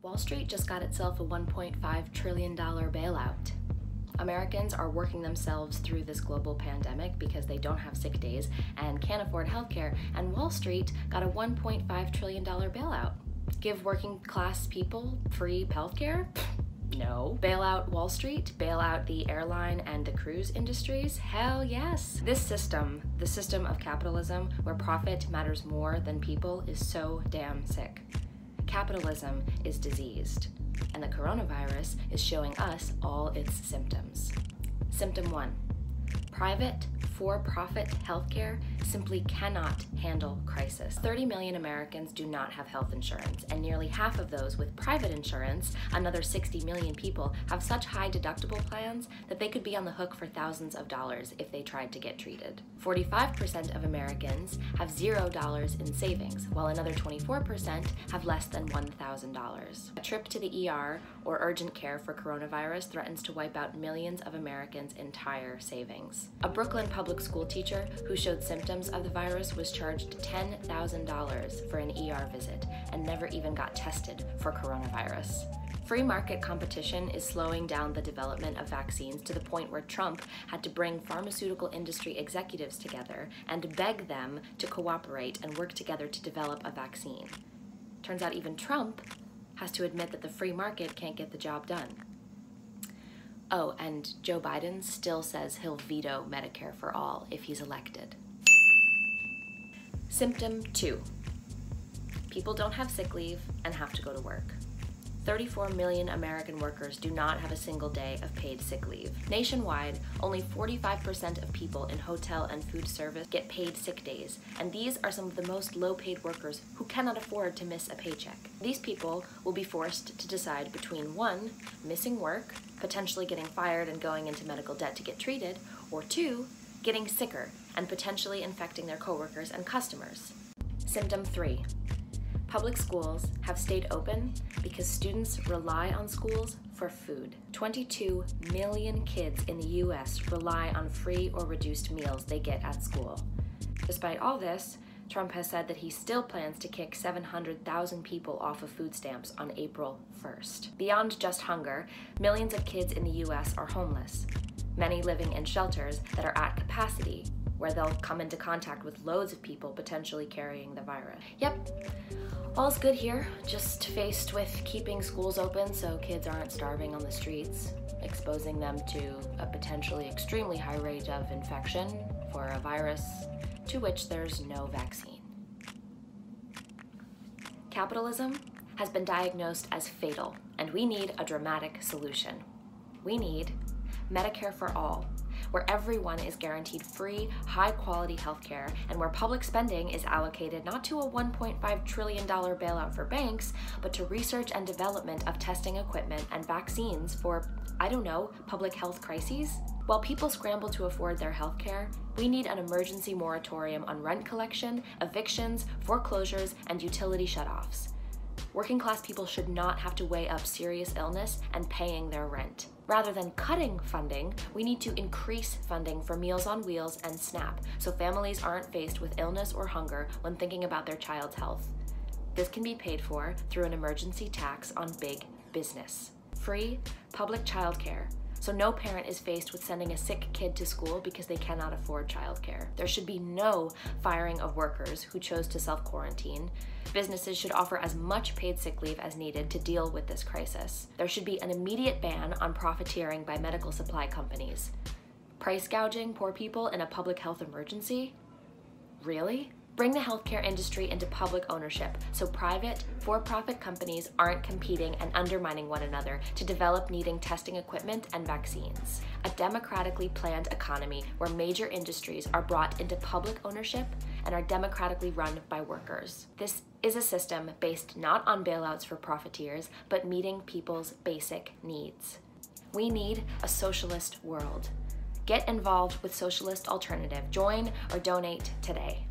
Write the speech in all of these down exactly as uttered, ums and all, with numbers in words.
Wall Street just got itself a one point five trillion dollars bailout. Americans are working themselves through this global pandemic because they don't have sick days and can't afford healthcare, and Wall Street got a one point five trillion dollars bailout. Give working class people free healthcare? No. Bail out Wall Street? Bail out the airline and the cruise industries? Hell yes. This system, the system of capitalism where profit matters more than people, is so damn sick. Capitalism is diseased, and the coronavirus is showing us all its symptoms. Symptom one, private, for-profit healthcare simply cannot handle crisis. thirty million Americans do not have health insurance, and nearly half of those with private insurance, another sixty million people, have such high deductible plans that they could be on the hook for thousands of dollars if they tried to get treated. forty-five percent of Americans have zero dollars in savings, while another twenty-four percent have less than one thousand dollars. A trip to the E R or urgent care for coronavirus threatens to wipe out millions of Americans' entire savings. A Brooklyn public school teacher who showed symptoms of the virus was charged ten thousand dollars for an E R visit and never even got tested for coronavirus. Free market competition is slowing down the development of vaccines to the point where Trump had to bring pharmaceutical industry executives together and beg them to cooperate and work together to develop a vaccine. Turns out even Trump has to admit that the free market can't get the job done. Oh, and Joe Biden still says he'll veto Medicare for all if he's elected. Symptom two, people don't have sick leave and have to go to work. thirty-four million American workers do not have a single day of paid sick leave. Nationwide, only forty-five percent of people in hotel and food service get paid sick days, and these are some of the most low-paid workers who cannot afford to miss a paycheck. These people will be forced to decide between one, missing work, potentially getting fired and going into medical debt to get treated, or two, getting sicker and potentially infecting their coworkers and customers. Symptom three, public schools have stayed open because students rely on schools for food. twenty-two million kids in the U S rely on free or reduced meals they get at school. Despite all this, Trump has said that he still plans to kick seven hundred thousand people off of food stamps on April first. Beyond just hunger, millions of kids in the U S are homeless, many living in shelters that are at capacity, where they'll come into contact with loads of people potentially carrying the virus. Yep, all's good here, just faced with keeping schools open so kids aren't starving on the streets, exposing them to a potentially extremely high rate of infection for a virus to which there's no vaccine. Capitalism has been diagnosed as fatal, and we need a dramatic solution. We need Medicare for all, where everyone is guaranteed free, high-quality healthcare, and where public spending is allocated not to a one point five trillion dollars bailout for banks, but to research and development of testing equipment and vaccines for, I don't know, public health crises. While people scramble to afford their healthcare, we need an emergency moratorium on rent collection, evictions, foreclosures, and utility shutoffs. Working class people should not have to weigh up serious illness and paying their rent. Rather than cutting funding, we need to increase funding for Meals on Wheels and SNAP so families aren't faced with illness or hunger when thinking about their child's health. This can be paid for through an emergency tax on big business. Free public childcare, so no parent is faced with sending a sick kid to school because they cannot afford childcare. There should be no firing of workers who chose to self-quarantine. Businesses should offer as much paid sick leave as needed to deal with this crisis. There should be an immediate ban on profiteering by medical supply companies. Price gouging poor people in a public health emergency? Really? Bring the healthcare industry into public ownership so private, for-profit companies aren't competing and undermining one another to develop needing testing equipment and vaccines. A democratically planned economy where major industries are brought into public ownership and are democratically run by workers. This is a system based not on bailouts for profiteers, but meeting people's basic needs. We need a socialist world. Get involved with Socialist Alternative. Join or donate today.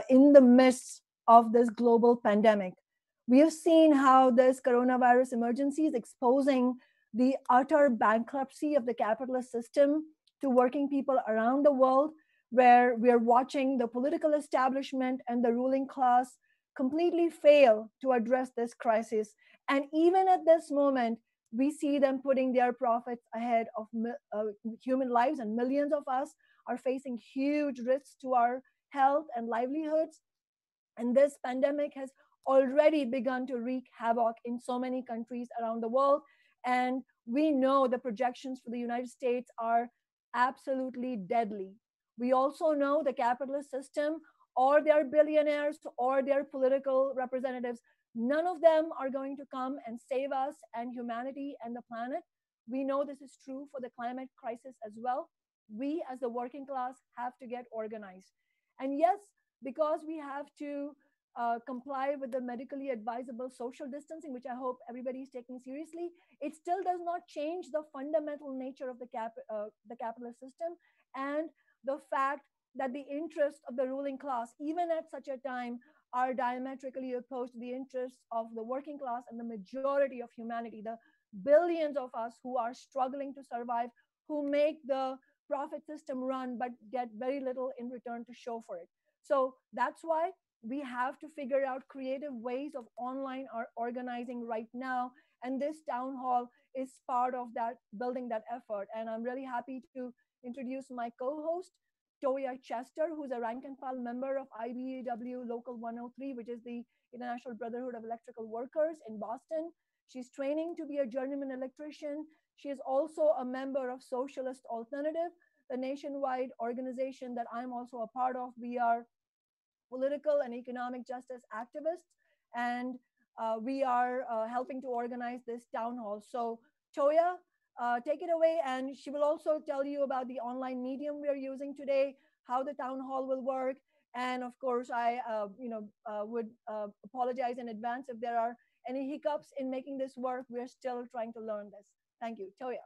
in the midst of this global pandemic. We have seen how this coronavirus emergency is exposing the utter bankruptcy of the capitalist system to working people around the world, where we're watching the political establishment and the ruling class completely fail to address this crisis. And even at this moment, we see them putting their profits ahead of uh, human lives, and millions of us are facing huge risks to our health and livelihoods. And this pandemic has already begun to wreak havoc in so many countries around the world. And we know the projections for the United States are absolutely deadly. We also know the capitalist system, or their billionaires, or their political representatives, none of them are going to come and save us and humanity and the planet. We know this is true for the climate crisis as well. We as the working class have to get organized. And yes, because we have to uh, comply with the medically advisable social distancing, which I hope everybody is taking seriously, it still does not change the fundamental nature of the, cap, uh, the capitalist system, and the fact that the interests of the ruling class, even at such a time, are diametrically opposed to the interests of the working class and the majority of humanity, the billions of us who are struggling to survive, who make the profit system run but get very little in return to show for it. So that's why we have to figure out creative ways of online or organizing right now. And this town hall is part of that, building that effort. And I'm really happy to introduce my co-host, Toya Chester, who's a rank and file member of I B E W Local one oh three, which is the International Brotherhood of Electrical Workers in Boston. She's training to be a journeyman electrician. She is also a member of Socialist Alternative, the nationwide organization that I'm also a part of. We are political and economic justice activists, and uh, we are uh, helping to organize this town hall. So Toya, uh, take it away, and she will also tell you about the online medium we are using today, how the town hall will work, and of course, I uh, you know uh, would uh, apologize in advance if there are any hiccups in making this work. We're still trying to learn this. Thank you, Toya.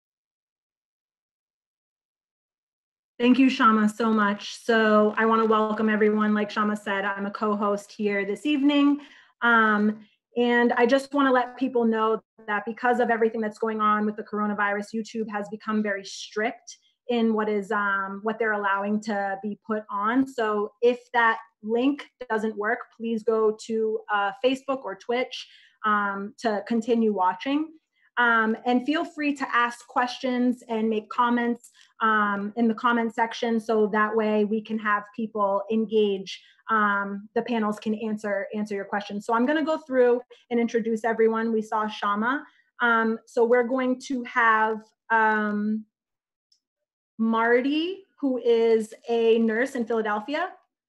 Thank you, Kshama, so much. So I want to welcome everyone. Like Kshama said, I'm a co-host here this evening. Um, and I just want to let people know that because of everything that's going on with the coronavirus, YouTube has become very strict in what is um, what they're allowing to be put on. So if that link doesn't work, please go to uh, Facebook or Twitch um, to continue watching. Um, and feel free to ask questions and make comments um, in the comment section, so that way we can have people engage. Um, the panels can answer answer your questions. So I'm going to go through and introduce everyone. We saw Kshama. Um, so we're going to have um, Marty, who is a nurse in Philadelphia.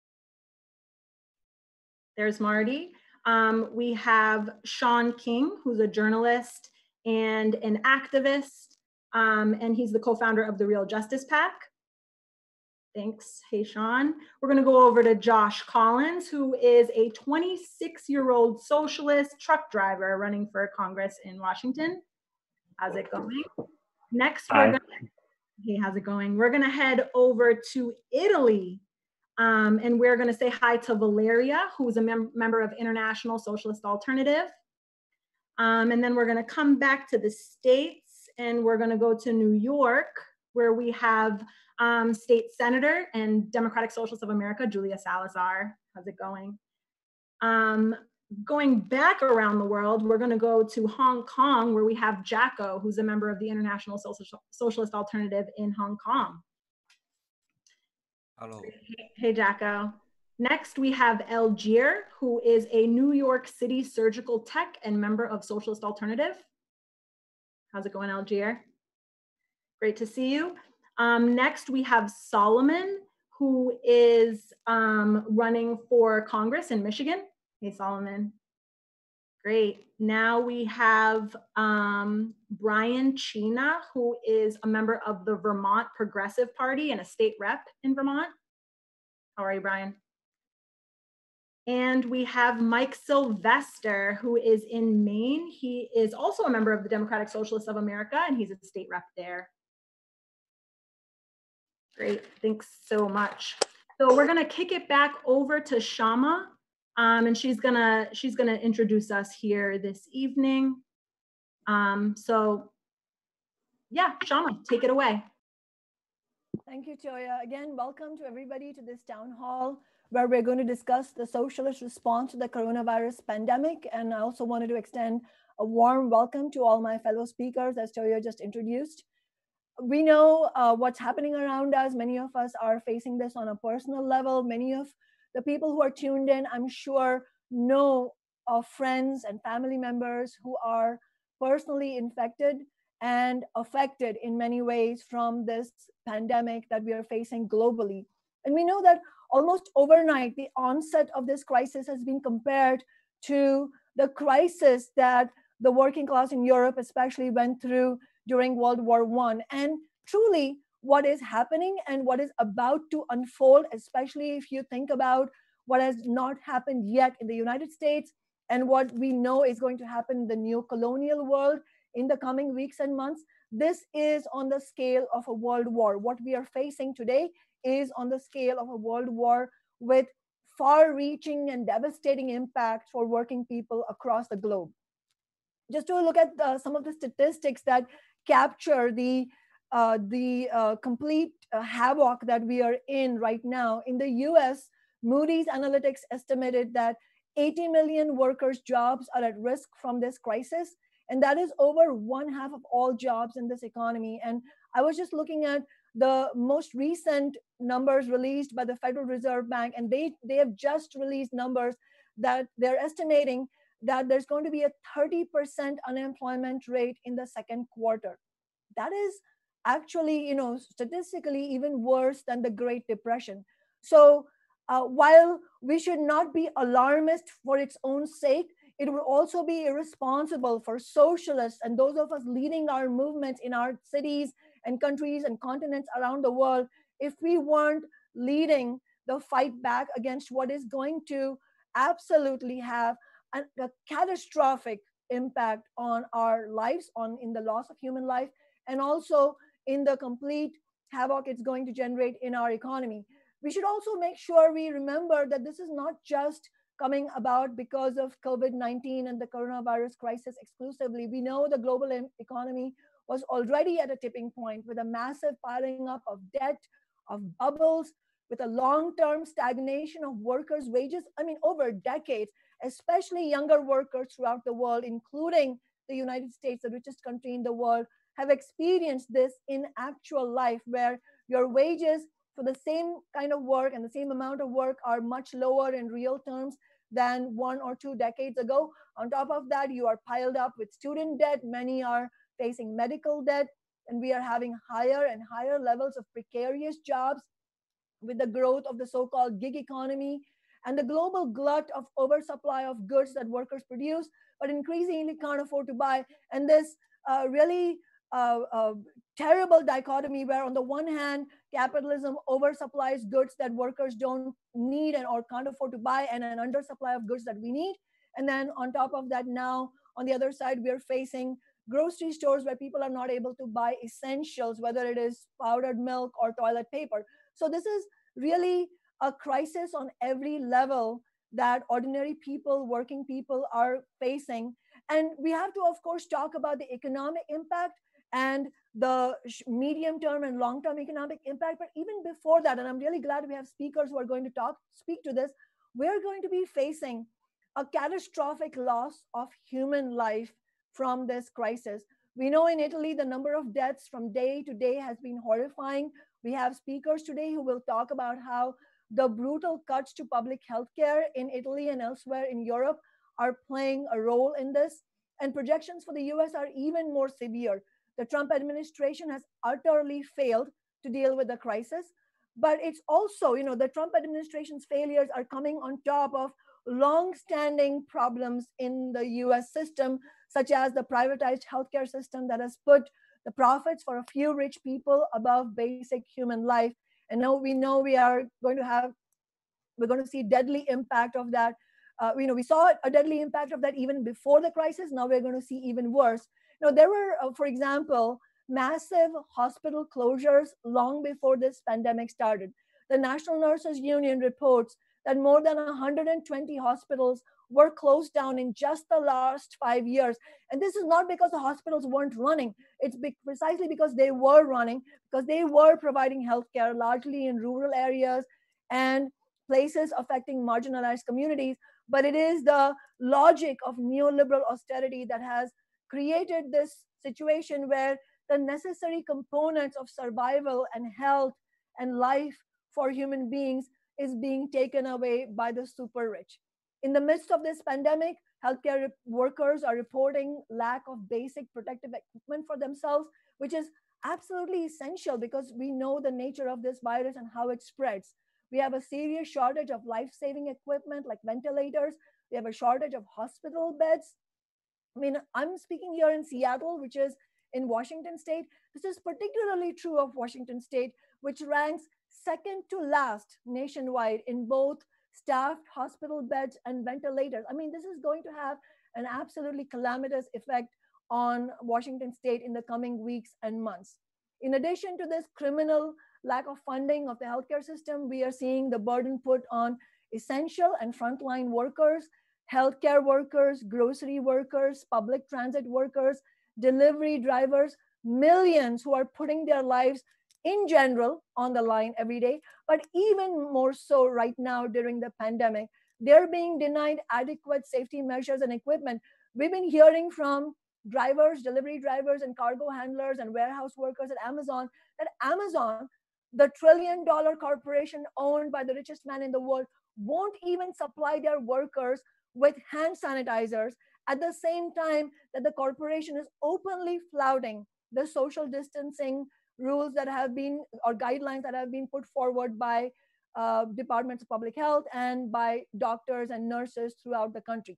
There's Marty. Um, we have Shaun King, who's a journalist and an activist, um, and he's the co-founder of the Real Justice PAC. Thanks. Hey, Shaun. We're going to go over to Josh Collins, who is a twenty-six-year-old socialist truck driver running for Congress in Washington. How's it going? Next, we're going to, hey, how's it going? We're going to head over to Italy, um, and we're going to say hi to Valeria, who is a mem member of International Socialist Alternative. Um, and then we're going to come back to the States, and we're going to go to New York, where we have um, State Senator and Democratic Socialist of America, Julia Salazar. How's it going? Um, going back around the world, we're going to go to Hong Kong, where we have Jacko, who's a member of the International Social Socialist Alternative in Hong Kong. Hello. Hey, hey Jacko. Next, we have Algier, who is a New York City surgical tech and member of Socialist Alternative. How's it going, Algier? Great to see you. Um, next, we have Solomon, who is um, running for Congress in Michigan. Hey, Solomon. Great. Now we have um, Brian Chena, who is a member of the Vermont Progressive Party and a state rep in Vermont. How are you, Brian? And we have Mike Sylvester, who is in Maine. He is also a member of the Democratic Socialists of America, and he's a state rep there. Great, thanks so much. So we're gonna kick it back over to Kshama, um, and she's gonna she's gonna introduce us here this evening. Um, so yeah, Kshama, take it away. Thank you, Toya. Again, welcome to everybody to this town hall where we're going to discuss the socialist response to the coronavirus pandemic. And I also wanted to extend a warm welcome to all my fellow speakers, as Toya just introduced. We know uh, what's happening around us. Many of us are facing this on a personal level. Many of the people who are tuned in, I'm sure, know of friends and family members who are personally infected and affected in many ways from this pandemic that we are facing globally. And we know that almost overnight, the onset of this crisis has been compared to the crisis that the working class in Europe especially went through during World War One. And truly, what is happening and what is about to unfold, especially if you think about what has not happened yet in the United States and what we know is going to happen in the new colonial world in the coming weeks and months, this is on the scale of a world war. What we are facing today is on the scale of a world war with far-reaching and devastating impacts for working people across the globe. Just to look at the, some of the statistics that capture the uh, the uh, complete uh, havoc that we are in right now. In the U S, Moody's Analytics estimated that eighty million workers' jobs are at risk from this crisis. And that is over one half of all jobs in this economy. And I was just looking at the most recent numbers released by the Federal Reserve Bank, and they, they have just released numbers that they're estimating that there's going to be a thirty percent unemployment rate in the second quarter. That is actually, you know, statistically even worse than the Great Depression. So uh, while we should not be alarmist for its own sake, it would also be irresponsible for socialists and those of us leading our movements in our cities and countries and continents around the world if we weren't leading the fight back against what is going to absolutely have a, a catastrophic impact on our lives, on in the loss of human life, and also in the complete havoc it's going to generate in our economy. We should also make sure we remember that this is not just coming about because of COVID nineteen and the coronavirus crisis exclusively. We know the global economy was already at a tipping point with a massive piling up of debt, of bubbles, with a long-term stagnation of workers' wages. I mean, over decades, especially younger workers throughout the world, including the United States, the richest country in the world, have experienced this in actual life, where your wages for the same kind of work and the same amount of work are much lower in real terms than one or two decades ago. On top of that, you are piled up with student debt. Many are facing medical debt, and we are having higher and higher levels of precarious jobs with the growth of the so-called gig economy and the global glut of oversupply of goods that workers produce, but increasingly can't afford to buy. And this uh, really uh, uh, terrible dichotomy where on the one hand, capitalism oversupplies goods that workers don't need and or can't afford to buy, and an undersupply of goods that we need. And then on top of that, now on the other side, we're facing grocery stores where people are not able to buy essentials, whether it is powdered milk or toilet paper. So this is really a crisis on every level that ordinary people, working people are facing. And we have to, of course, talk about the economic impact and the medium term and long term economic impact. But even before that, and I'm really glad we have speakers who are going to talk, speak to this, we're going to be facing a catastrophic loss of human life from this crisis. We know in Italy, the number of deaths from day to day has been horrifying. We have speakers today who will talk about how the brutal cuts to public health care in Italy and elsewhere in Europe are playing a role in this. And projections for the U S are even more severe. The Trump administration has utterly failed to deal with the crisis. But it's also, you know, the Trump administration's failures are coming on top of long-standing problems in the U S system, such as the privatized healthcare system that has put the profits for a few rich people above basic human life. And now we know we are going to have, we're going to see deadly impact of that. Uh, you know, we saw a deadly impact of that even before the crisis. Now we're going to see even worse. Now, there were, uh, for example, massive hospital closures long before this pandemic started. The National Nurses Union reports that more than one hundred twenty hospitals were closed down in just the last five years. And this is not because the hospitals weren't running. It's be- precisely because they were running, because they were providing healthcare largely in rural areas and places affecting marginalized communities. But it is the logic of neoliberal austerity that has created this situation where the necessary components of survival and health and life for human beings is being taken away by the super rich. In the midst of this pandemic, healthcare workers are reporting lack of basic protective equipment for themselves, which is absolutely essential because we know the nature of this virus and how it spreads. We have a serious shortage of life-saving equipment like ventilators. We have a shortage of hospital beds. I mean, I'm speaking here in Seattle, which is in Washington state. This is particularly true of Washington state, which ranks second to last nationwide in both staffed hospital beds and ventilators. I mean, this is going to have an absolutely calamitous effect on Washington state in the coming weeks and months. In addition to this criminal lack of funding of the healthcare system, we are seeing the burden put on essential and frontline workers, healthcare workers, grocery workers, public transit workers, delivery drivers, millions who are putting their lives in general on the line every day, but even more so right now during the pandemic. They're being denied adequate safety measures and equipment. We've been hearing from drivers, delivery drivers, and cargo handlers and warehouse workers at Amazon that Amazon, the trillion dollar corporation owned by the richest man in the world, won't even supply their workers with hand sanitizers at the same time that the corporation is openly flouting the social distancing rules that have been, or guidelines that have been put forward by uh, departments of public health and by doctors and nurses throughout the country.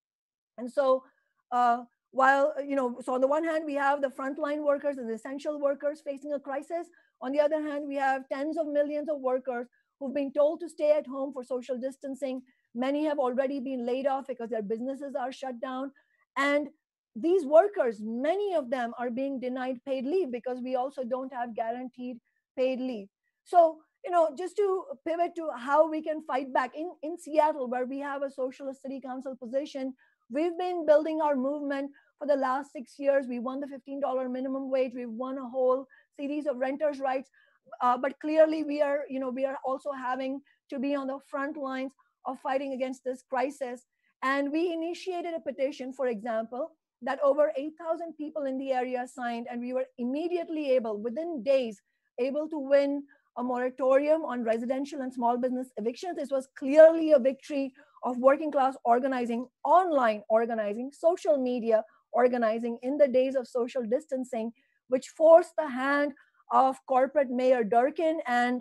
And so uh, while, you know, so on the one hand, we have the frontline workers and the essential workers facing a crisis. On the other hand, we have tens of millions of workers who've been told to stay at home for social distancing. Many have already been laid off because their businesses are shut down. And these workers, many of them are being denied paid leave because we also don't have guaranteed paid leave. So, you know, just to pivot to how we can fight back in, in Seattle, where we have a socialist city council position, we've been building our movement for the last six years. We won the fifteen dollar minimum wage. We've won a whole series of renters' rights. Uh, but clearly we are, you know, we are also having to be on the front lines of fighting against this crisis. And we initiated a petition, for example, that over eight thousand people in the area signed, and we were immediately able, within days, able to win a moratorium on residential and small business evictions. This was clearly a victory of working class organizing, online organizing, social media organizing in the days of social distancing, which forced the hand of corporate Mayor Durkin and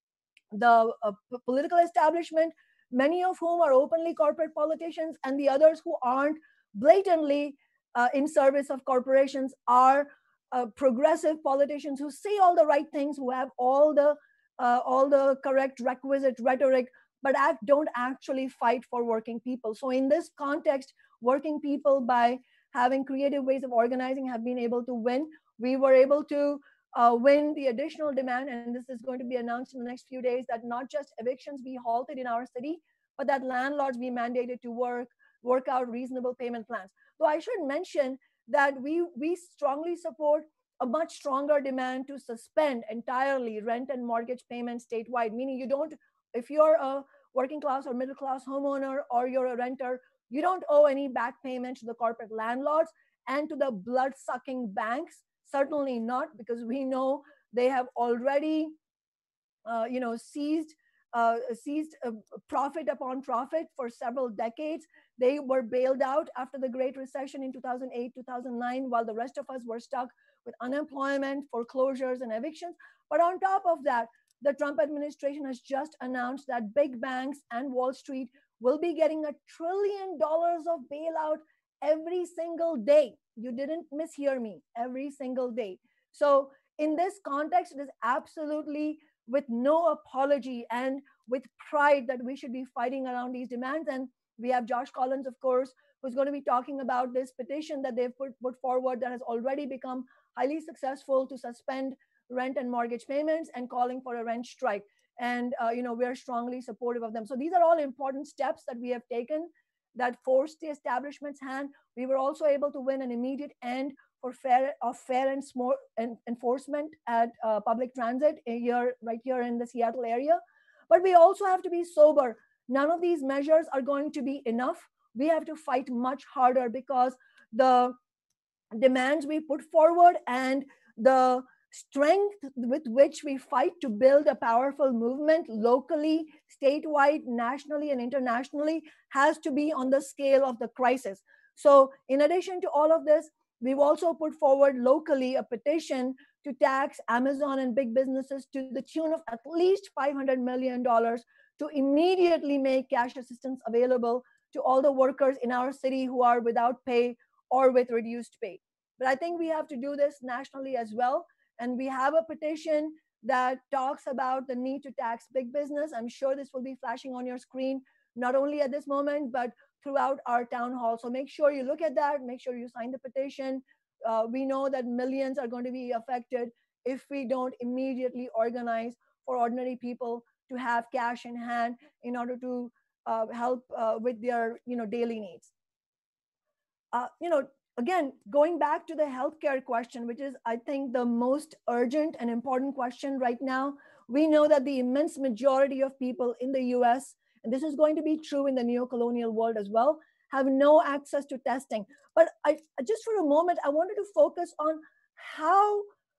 the uh, political establishment, many of whom are openly corporate politicians, and the others who aren't blatantly uh, in service of corporations are uh, progressive politicians who say all the right things, who have all the uh, all the correct requisite rhetoric, but act, don't actually fight for working people. So in this context, working people, by having creative ways of organizing, have been able to win. We were able to uh, win the additional demand, and this is going to be announced in the next few days, that not just evictions be halted in our city, but that landlords be mandated to work work out reasonable payment plans. So I should mention that we we strongly support a much stronger demand to suspend entirely rent and mortgage payments statewide, meaning you don't, if you're a working class or middle class homeowner or you're a renter, you don't owe any back payment to the corporate landlords and to the blood-sucking banks. Certainly not, because we know they have already, uh, you know, seized uh, seized uh, profit upon profit for several decades. They were bailed out after the Great Recession in two thousand eight, two thousand nine, while the rest of us were stuck with unemployment, foreclosures, and evictions. But on top of that, the Trump administration has just announced that big banks and Wall Street will be getting a trillion dollars of bailout every single day. You didn't mishear me, every single day. So in this context, it is absolutely with no apology and with pride that we should be fighting around these demands. And we have Josh Collins, of course, who's going to be talking about this petition that they've put, put forward that has already become highly successful to suspend rent and mortgage payments and calling for a rent strike. And uh, you know, we're strongly supportive of them. So these are all important steps that we have taken that forced the establishment's hand. We were also able to win an immediate end for fair of fair and small and enforcement at uh, public transit here, right here in the Seattle area. But we also have to be sober. None of these measures are going to be enough. We have to fight much harder because the demands we put forward and the strength with which we fight to build a powerful movement locally, statewide, nationally, and internationally has to be on the scale of the crisis. So in addition to all of this, we've also put forward locally a petition to tax Amazon and big businesses to the tune of at least five hundred million dollars to immediately make cash assistance available to all the workers in our city who are without pay or with reduced pay. But I think we have to do this nationally as well. And we have a petition that talks about the need to tax big business. I'm sure this will be flashing on your screen, not only at this moment, but throughout our town hall. So make sure you look at that, make sure you sign the petition. Uh, we know that millions are going to be affected if we don't immediately organize for ordinary people to have cash in hand in order to uh, help uh, with their you know, daily needs. Uh, you know, again, going back to the healthcare question, which is, I think, the most urgent and important question right now, we know that the immense majority of people in the U S, and this is going to be true in the neo-colonial world as well, have no access to testing. But I, just for a moment, I wanted to focus on how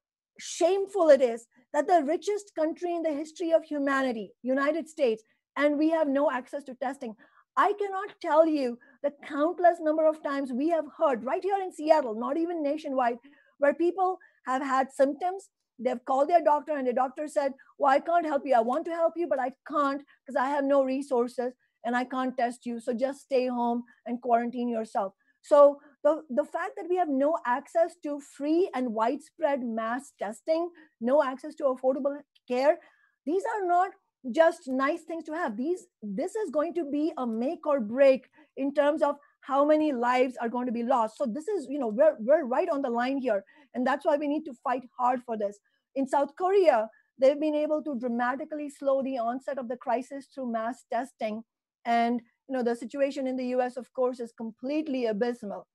shameful it is that the richest country in the history of humanity, United States, and we have no access to testing. I cannot tell you the countless number of times we have heard right here in Seattle, not even nationwide, where people have had symptoms. They've called their doctor and the doctor said, well, I can't help you. I want to help you, but I can't because I have no resources and I can't test you. So just stay home and quarantine yourself. So the, the fact that we have no access to free and widespread mass testing, no access to affordable care, these are not just nice things to have. These, this is going to be a make or break in terms of how many lives are going to be lost. So this is, you know, we're, we're right on the line here. And that's why we need to fight hard for this. In South Korea, they've been able to dramatically slow the onset of the crisis through mass testing. And, you know, the situation in the U S, of course, is completely abysmal.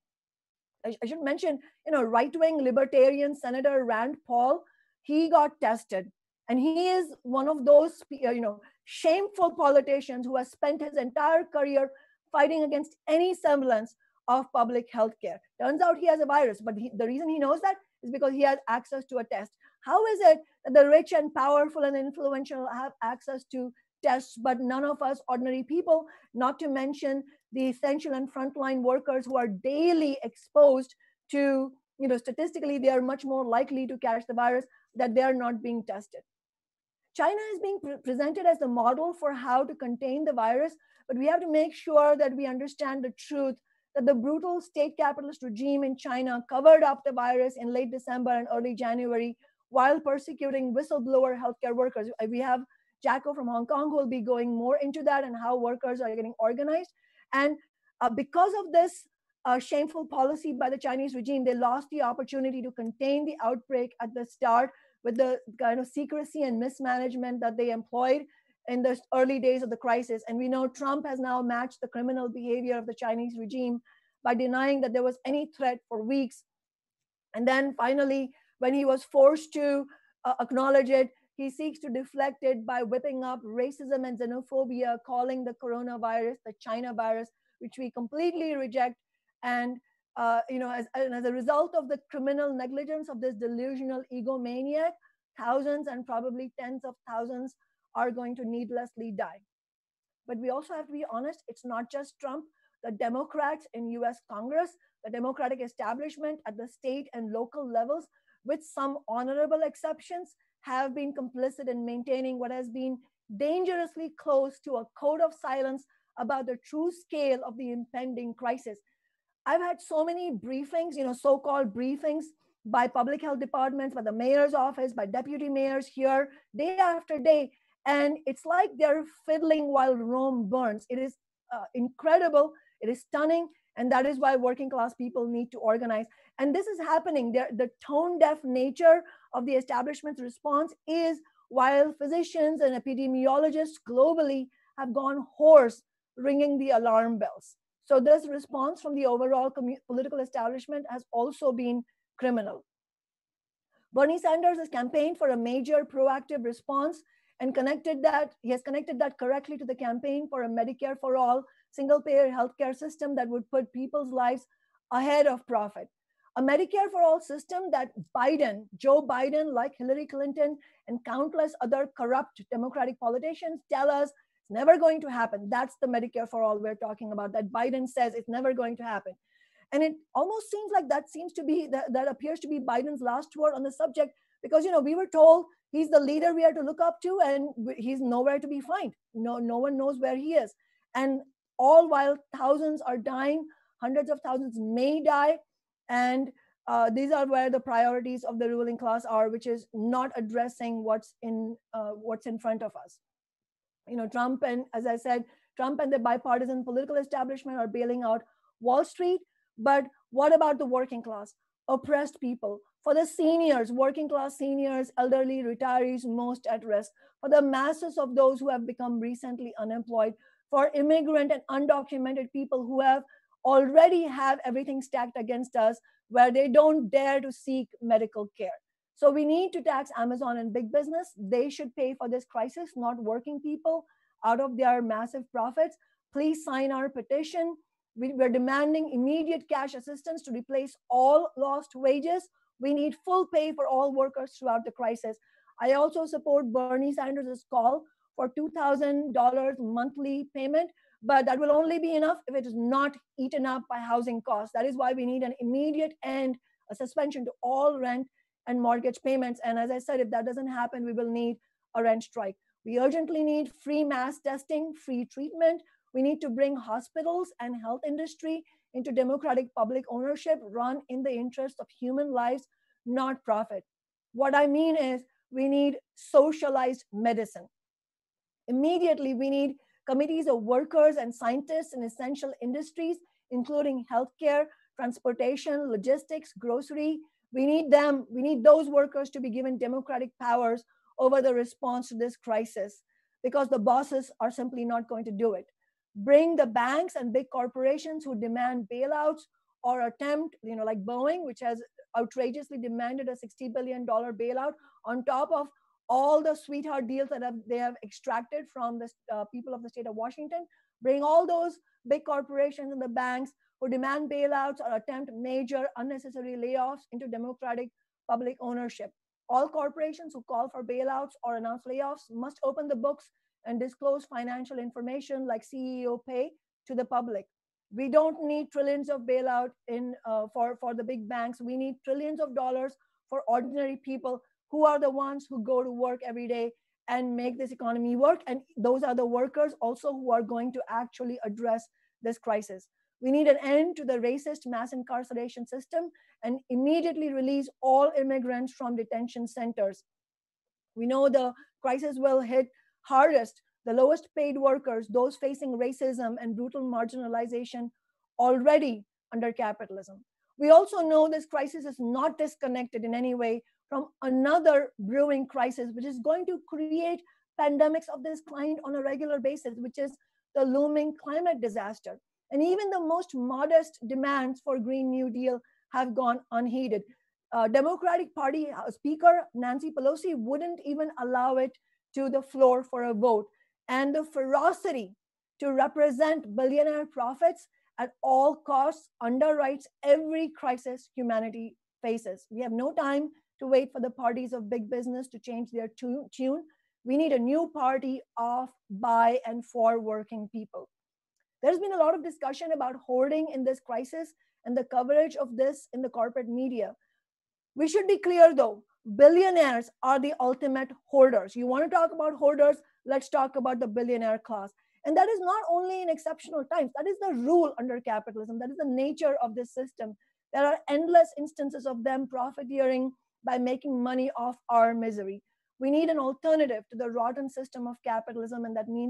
I, I should mention, you know, right-wing libertarian Senator Rand Paul, he got tested. And he is one of those, you know, shameful politicians who has spent his entire career fighting against any semblance of public health care. Turns out he has a virus, but he, the reason he knows that is because he has access to a test. How is it that the rich and powerful and influential have access to tests, but none of us ordinary people, not to mention the essential and frontline workers who are daily exposed to, you know, statistically, they are much more likely to catch the virus, that they are not being tested. China is being pre presented as the model for how to contain the virus, but we have to make sure that we understand the truth that the brutal state capitalist regime in China covered up the virus in late December and early January while persecuting whistleblower healthcare workers. We have Jacko from Hong Kong who will be going more into that and how workers are getting organized. And uh, because of this uh, shameful policy by the Chinese regime, they lost the opportunity to contain the outbreak at the start with the kind of secrecy and mismanagement that they employed in the early days of the crisis. And we know Trump has now matched the criminal behavior of the Chinese regime by denying that there was any threat for weeks. And then finally, when he was forced to uh, acknowledge it, he seeks to deflect it by whipping up racism and xenophobia, calling the coronavirus the China virus, which we completely reject. And Uh, you know, as, as a result of the criminal negligence of this delusional egomaniac, thousands and probably tens of thousands are going to needlessly die. But we also have to be honest, it's not just Trump. The Democrats in U S Congress, the Democratic establishment at the state and local levels, with some honorable exceptions, have been complicit in maintaining what has been dangerously close to a code of silence about the true scale of the impending crisis. I've had so many briefings, you know, so-called briefings by public health departments, by the mayor's office, by deputy mayors here, day after day. And it's like they're fiddling while Rome burns. It is uh, incredible. It is stunning. And that is why working class people need to organize. And this is happening. The, the tone deaf nature of the establishment's response is, while physicians and epidemiologists globally have gone hoarse, ringing the alarm bells. So this response from the overall political establishment has also been criminal. Bernie Sanders has campaigned for a major proactive response and connected that, he has connected that correctly to the campaign for a Medicare for all single-payer healthcare system that would put people's lives ahead of profit. A Medicare for all system that Biden, Joe Biden, like Hillary Clinton and countless other corrupt Democratic politicians tell us it's never going to happen. That's the Medicare for all we're talking about, that Biden says it's never going to happen. And it almost seems like that seems to be, that, that appears to be Biden's last word on the subject, because, you know, we were told he's the leader we are to look up to, and he's nowhere to be found. No, no one knows where he is. And all while thousands are dying, hundreds of thousands may die. And uh, these are where the priorities of the ruling class are, which is not addressing what's in, uh, what's in front of us. You know, Trump and, as I said, Trump and the bipartisan political establishment are bailing out Wall Street. But what about the working class, oppressed people? For the seniors, working class seniors, elderly, retirees, most at risk. For the masses of those who have become recently unemployed. For immigrant and undocumented people who have already have everything stacked against us, where they don't dare to seek medical care. So we need to tax Amazon and big business. They should pay for this crisis, not working people out of their massive profits. Please sign our petition. We, we're demanding immediate cash assistance to replace all lost wages. We need full pay for all workers throughout the crisis. I also support Bernie Sanders' call for two thousand dollars monthly payment, but that will only be enough if it is not eaten up by housing costs. That is why we need an immediate end, a suspension to all rent and mortgage payments. And as I said, if that doesn't happen, we will need a rent strike. We urgently need free mass testing, free treatment. We need to bring hospitals and health industry into democratic public ownership, run in the interest of human lives, not profit. What I mean is we need socialized medicine. Immediately, we need committees of workers and scientists in essential industries, including healthcare, transportation, logistics, grocery. We need them, we need those workers to be given democratic powers over the response to this crisis, because the bosses are simply not going to do it. Bring the banks and big corporations who demand bailouts or attempt, you know, like Boeing, which has outrageously demanded a sixty billion dollars bailout on top of all the sweetheart deals that have, they have extracted from the uh, people of the state of Washington. Bring all those big corporations and the banks who demand bailouts or attempt major unnecessary layoffs into democratic public ownership. All corporations who call for bailouts or announce layoffs must open the books and disclose financial information like C E O pay to the public. We don't need trillions of bailout in uh, for, for the big banks. We need trillions of dollars for ordinary people who are the ones who go to work every day and make this economy work. And those are the workers also who are going to actually address this crisis. We need an end to the racist mass incarceration system and immediately release all immigrants from detention centers. We know the crisis will hit hardest the lowest paid workers, those facing racism and brutal marginalization already under capitalism. We also know this crisis is not disconnected in any way from another brewing crisis, which is going to create pandemics of this kind on a regular basis, which is the looming climate disaster. And even the most modest demands for Green New Deal have gone unheeded. Uh, Democratic Party Speaker Nancy Pelosi wouldn't even allow it to the floor for a vote. And the ferocity to represent billionaire profits at all costs underwrites every crisis humanity faces. We have no time to wait for the parties of big business to change their tune. We need a new party of, by, and for working people. There's been a lot of discussion about hoarding in this crisis and the coverage of this in the corporate media. We should be clear though, billionaires are the ultimate hoarders. You want to talk about hoarders? Let's talk about the billionaire class. And that is not only in exceptional times, that is the rule under capitalism. That is the nature of this system. There are endless instances of them profiteering by making money off our misery. We need an alternative to the rotten system of capitalism, and that means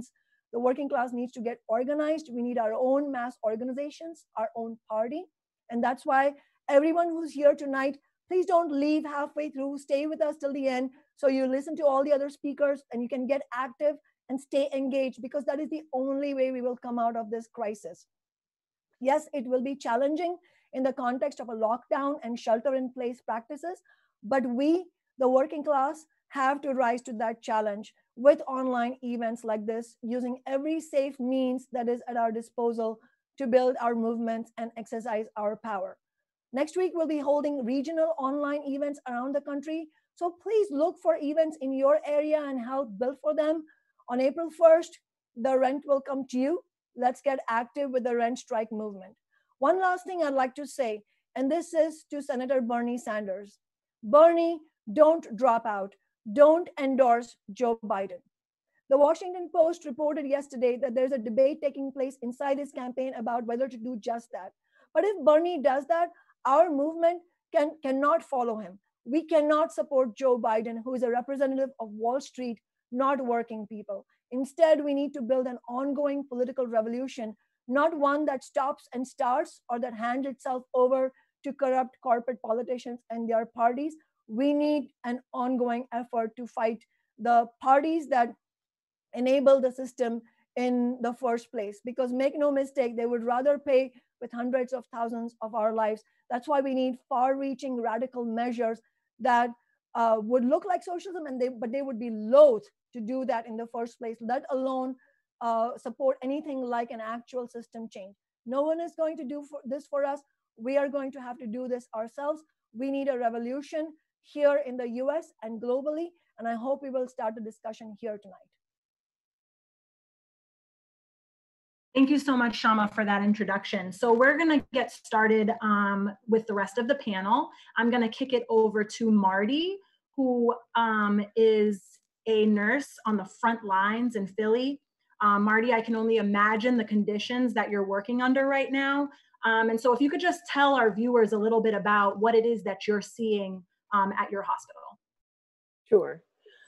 The working class needs to get organized. We need our own mass organizations, our own party. And that's why everyone who's here tonight, please don't leave halfway through. Stay with us till the end so you listen to all the other speakers and you can get active and stay engaged, because that is the only way we will come out of this crisis. Yes, it will be challenging in the context of a lockdown and shelter in place practices, but we, the working class, have to rise to that challenge with online events like this, using every safe means that is at our disposal to build our movements and exercise our power. Next week, we'll be holding regional online events around the country. So please look for events in your area and help build for them. On April first, the rent will come to you. Let's get active with the rent strike movement. One last thing I'd like to say, and this is to Senator Bernie Sanders. Bernie, don't drop out. Don't endorse Joe Biden. The Washington Post reported yesterday that there's a debate taking place inside his campaign about whether to do just that. But if Bernie does that, our movement can, cannot follow him. We cannot support Joe Biden, who is a representative of Wall Street, not working people. Instead, we need to build an ongoing political revolution, not one that stops and starts or that hands itself over to corrupt corporate politicians and their parties. We need an ongoing effort to fight the parties that enable the system in the first place, because make no mistake, they would rather pay with hundreds of thousands of our lives. That's why we need far-reaching radical measures that uh, would look like socialism, and they, but they would be loath to do that in the first place, let alone uh, support anything like an actual system change. No one is going to do for this for us. We are going to have to do this ourselves. We need a revolution here in the U S and globally, and I hope we will start the discussion here tonight. Thank you so much, Kshama, for that introduction. So we're going to get started um, with the rest of the panel. I'm going to kick it over to Marty, who um, is a nurse on the front lines in Philly. Um, Marty, I can only imagine the conditions that you're working under right now. Um, and so if you could just tell our viewers a little bit about what it is that you're seeing um, at your hospital. Sure.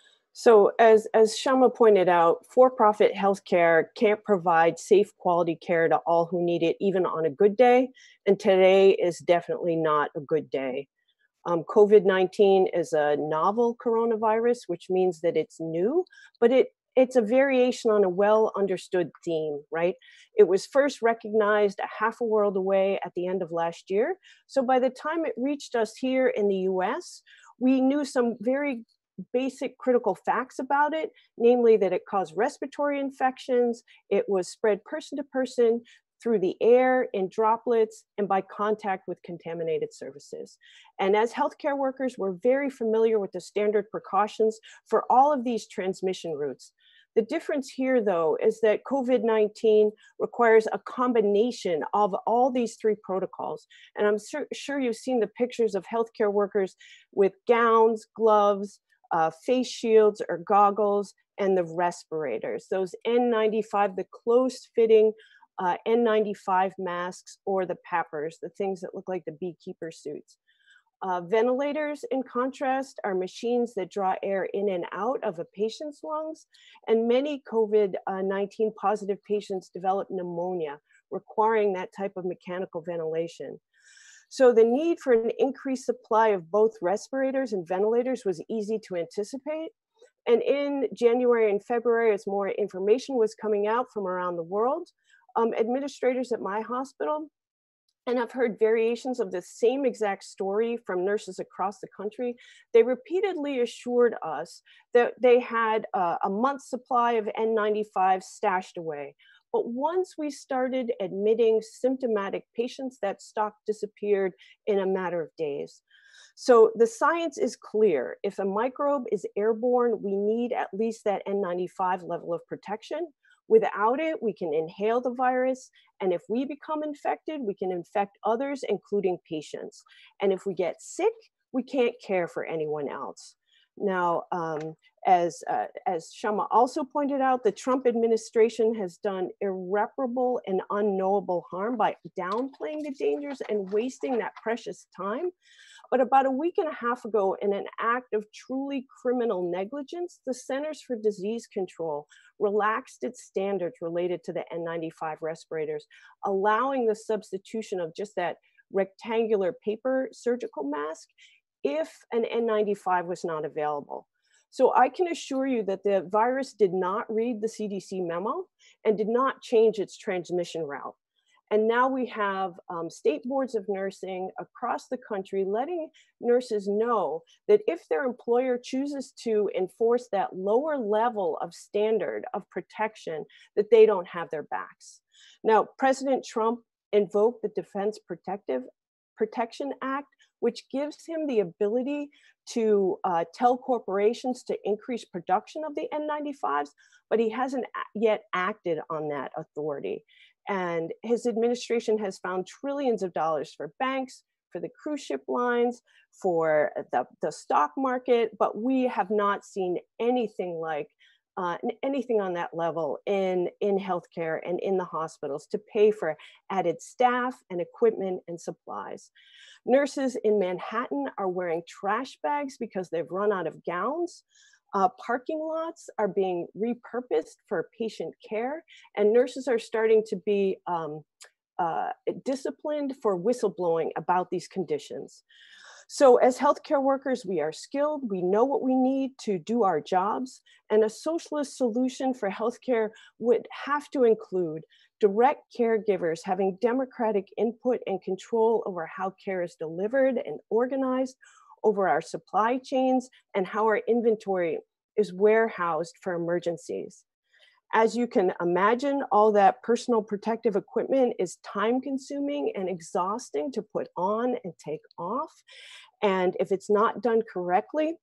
So as, as Kshama pointed out, for-profit healthcare can't provide safe quality care to all who need it, even on a good day. And today is definitely not a good day. Um, COVID nineteen is a novel coronavirus, which means that it's new, but it it's a variation on a well-understood theme, right? It was first recognized a half a world away at the end of last year. So by the time it reached us here in the U S, we knew some very basic critical facts about it, namely that it caused respiratory infections, it was spread person to person, through the air, in droplets, and by contact with contaminated surfaces. And as healthcare workers, we're very familiar with the standard precautions for all of these transmission routes. The difference here, though, is that COVID nineteen requires a combination of all these three protocols. And I'm sur- sure you've seen the pictures of healthcare workers with gowns, gloves, uh, face shields or goggles, and the respirators, those N ninety-five, the close-fitting uh, N ninety-five masks, or the PAPRs, the things that look like the beekeeper suits. Uh, ventilators, in contrast, are machines that draw air in and out of a patient's lungs, and many COVID nineteen positive patients develop pneumonia, requiring that type of mechanical ventilation. So the need for an increased supply of both respirators and ventilators was easy to anticipate. And in January and February, as more information was coming out from around the world, um, administrators at my hospital, and I've heard variations of the same exact story from nurses across the country, they repeatedly assured us that they had uh, a month's supply of N ninety-five stashed away. But once we started admitting symptomatic patients, that stock disappeared in a matter of days. So the science is clear. If a microbe is airborne, we need at least that N ninety-five level of protection. Without it, we can inhale the virus. And if we become infected, we can infect others, including patients. And if we get sick, we can't care for anyone else. Now, um, as, uh, as Kshama also pointed out, the Trump administration has done irreparable and unknowable harm by downplaying the dangers and wasting that precious time. but about a week and a half ago, in an act of truly criminal negligence, the Centers for Disease Control relaxed its standards related to the N ninety-five respirators, allowing the substitution of just that rectangular paper surgical mask if an N ninety-five was not available. So I can assure you that the virus did not read the C D C memo and did not change its transmission route. And now we have um, state boards of nursing across the country letting nurses know that if their employer chooses to enforce that lower level of standard of protection, that they don't have their backs. Now, President Trump invoked the Defense Protective Protection Act, which gives him the ability to uh, tell corporations to increase production of the N ninety-fives, but he hasn't yet acted on that authority. And his administration has found trillions of dollars for banks, for the cruise ship lines, for the, the stock market, but we have not seen anything like uh, anything on that level in, in healthcare and in the hospitals to pay for added staff and equipment and supplies. Nurses in Manhattan are wearing trash bags because they've run out of gowns. Uh, parking lots are being repurposed for patient care, and nurses are starting to be um, uh, disciplined for whistleblowing about these conditions. So as healthcare workers, we are skilled, we know what we need to do our jobs, and a socialist solution for healthcare would have to include direct caregivers having democratic input and control over how care is delivered and organized, over our supply chains, and how our inventory is warehoused for emergencies. As you can imagine, all that personal protective equipment is time consuming and exhausting to put on and take off. And if it's not done correctly,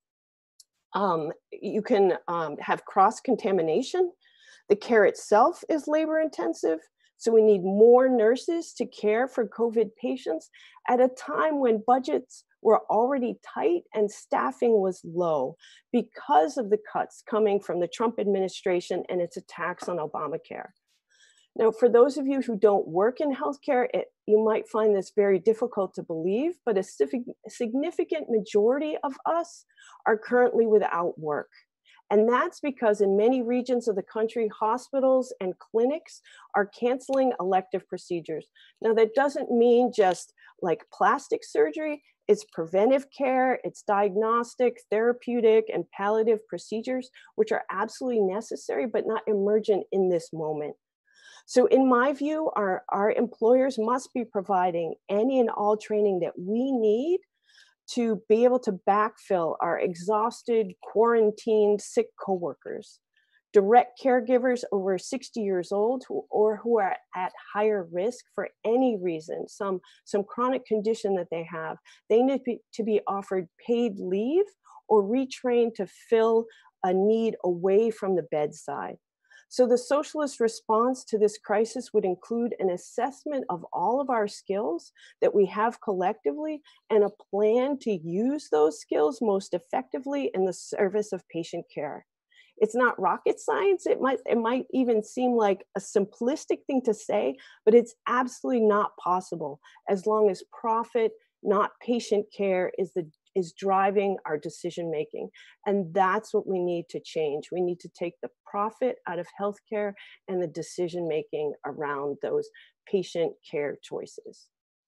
um, you can um, have cross-contamination. The care itself is labor intensive. So we need more nurses to care for COVID patients at a time when budgets were already tight and staffing was low because of the cuts coming from the Trump administration and its attacks on Obamacare. Now, for those of you who don't work in healthcare, it, you might find this very difficult to believe, but a significant majority of us are currently without work. And that's because in many regions of the country, hospitals and clinics are canceling elective procedures. Now, that doesn't mean just like plastic surgery. It's preventive care, it's diagnostic, therapeutic, and palliative procedures, which are absolutely necessary, but not emergent in this moment. So in my view, our, our employers must be providing any and all training that we need to be able to backfill our exhausted, quarantined, sick coworkers. Direct caregivers over sixty years old who, or who are at higher risk for any reason, some, some chronic condition that they have, they need to be offered paid leave or retrained to fill a need away from the bedside. So the socialist response to this crisis would include an assessment of all of our skills that we have collectively and a plan to use those skills most effectively in the service of patient care. It's not rocket science. It might, it might even seem like a simplistic thing to say, but it's absolutely not possible as long as profit, not patient care, is the is driving our decision making. And that's what we need to change. We need to take the profit out of healthcare and the decision making around those patient care choices.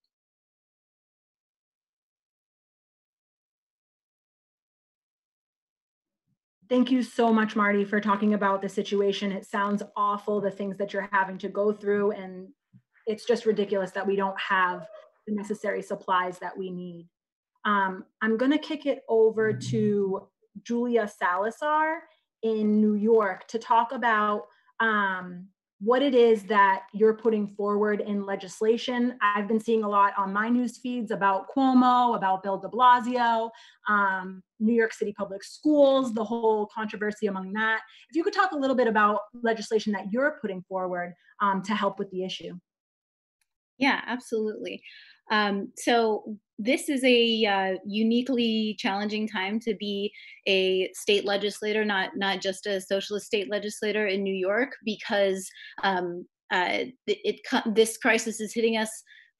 Thank you so much, Marty, for talking about the situation. It sounds awful, the things that you're having to go through, and it's just ridiculous that we don't have the necessary supplies that we need. Um, I'm gonna kick it over to Julia Salazar in New York to talk about um, what it is that you're putting forward in legislation. I've been seeing a lot on my news feeds about Cuomo, about Bill de Blasio, um, New York City public schools, the whole controversy among that. If you could talk a little bit about legislation that you're putting forward um, to help with the issue. Yeah, absolutely. Um, so this is a uh, uniquely challenging time to be a state legislator, not not just a socialist state legislator in New York, because um, uh, it, it this crisis is hitting us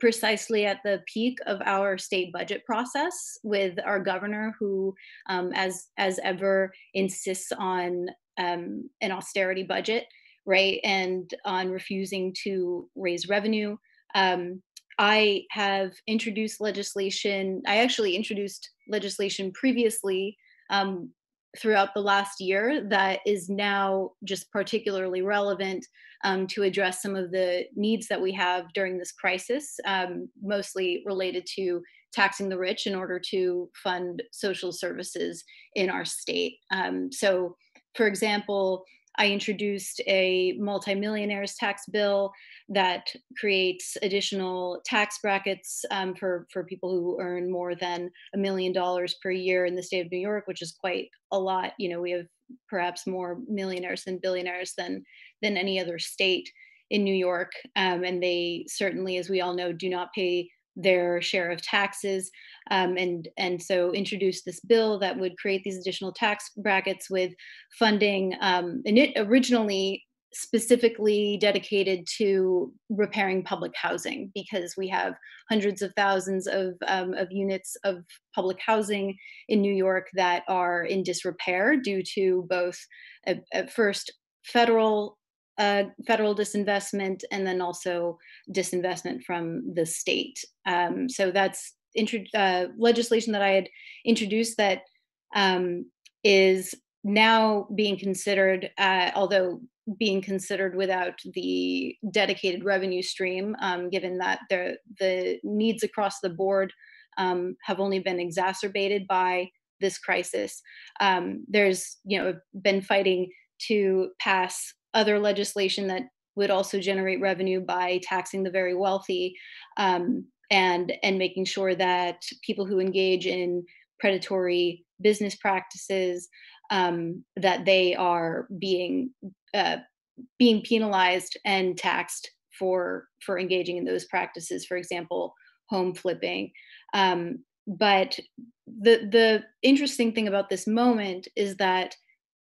precisely at the peak of our state budget process with our governor, who, um, as as ever, insists on um, an austerity budget, right, and on refusing to raise revenue. Um, I have introduced legislation. I actually introduced legislation previously um, throughout the last year that is now just particularly relevant um, to address some of the needs that we have during this crisis, um, mostly related to taxing the rich in order to fund social services in our state. Um, so, for example, I introduced a multimillionaires tax bill that creates additional tax brackets um, for, for people who earn more than a million dollars per year in the state of New York, which is quite a lot. You know, we have perhaps more millionaires than billionaires than, than any other state in New York. Um, and they certainly, as we all know, do not pay their share of taxes. Um, and, and so introduced this bill that would create these additional tax brackets with funding, um, and it originally specifically dedicated to repairing public housing, because we have hundreds of thousands of, um, of units of public housing in New York that are in disrepair due to both, at, at first, federal Uh, federal disinvestment, and then also disinvestment from the state. Um, so that's intro- uh, legislation that I had introduced that um, is now being considered, uh, although being considered without the dedicated revenue stream, um, given that the the needs across the board um, have only been exacerbated by this crisis. Um, there's, you know, been fighting to pass other legislation that would also generate revenue by taxing the very wealthy, um, and and making sure that people who engage in predatory business practices, um, that they are being uh, being penalized and taxed for for engaging in those practices. For example, home flipping. Um, but the the interesting thing about this moment is that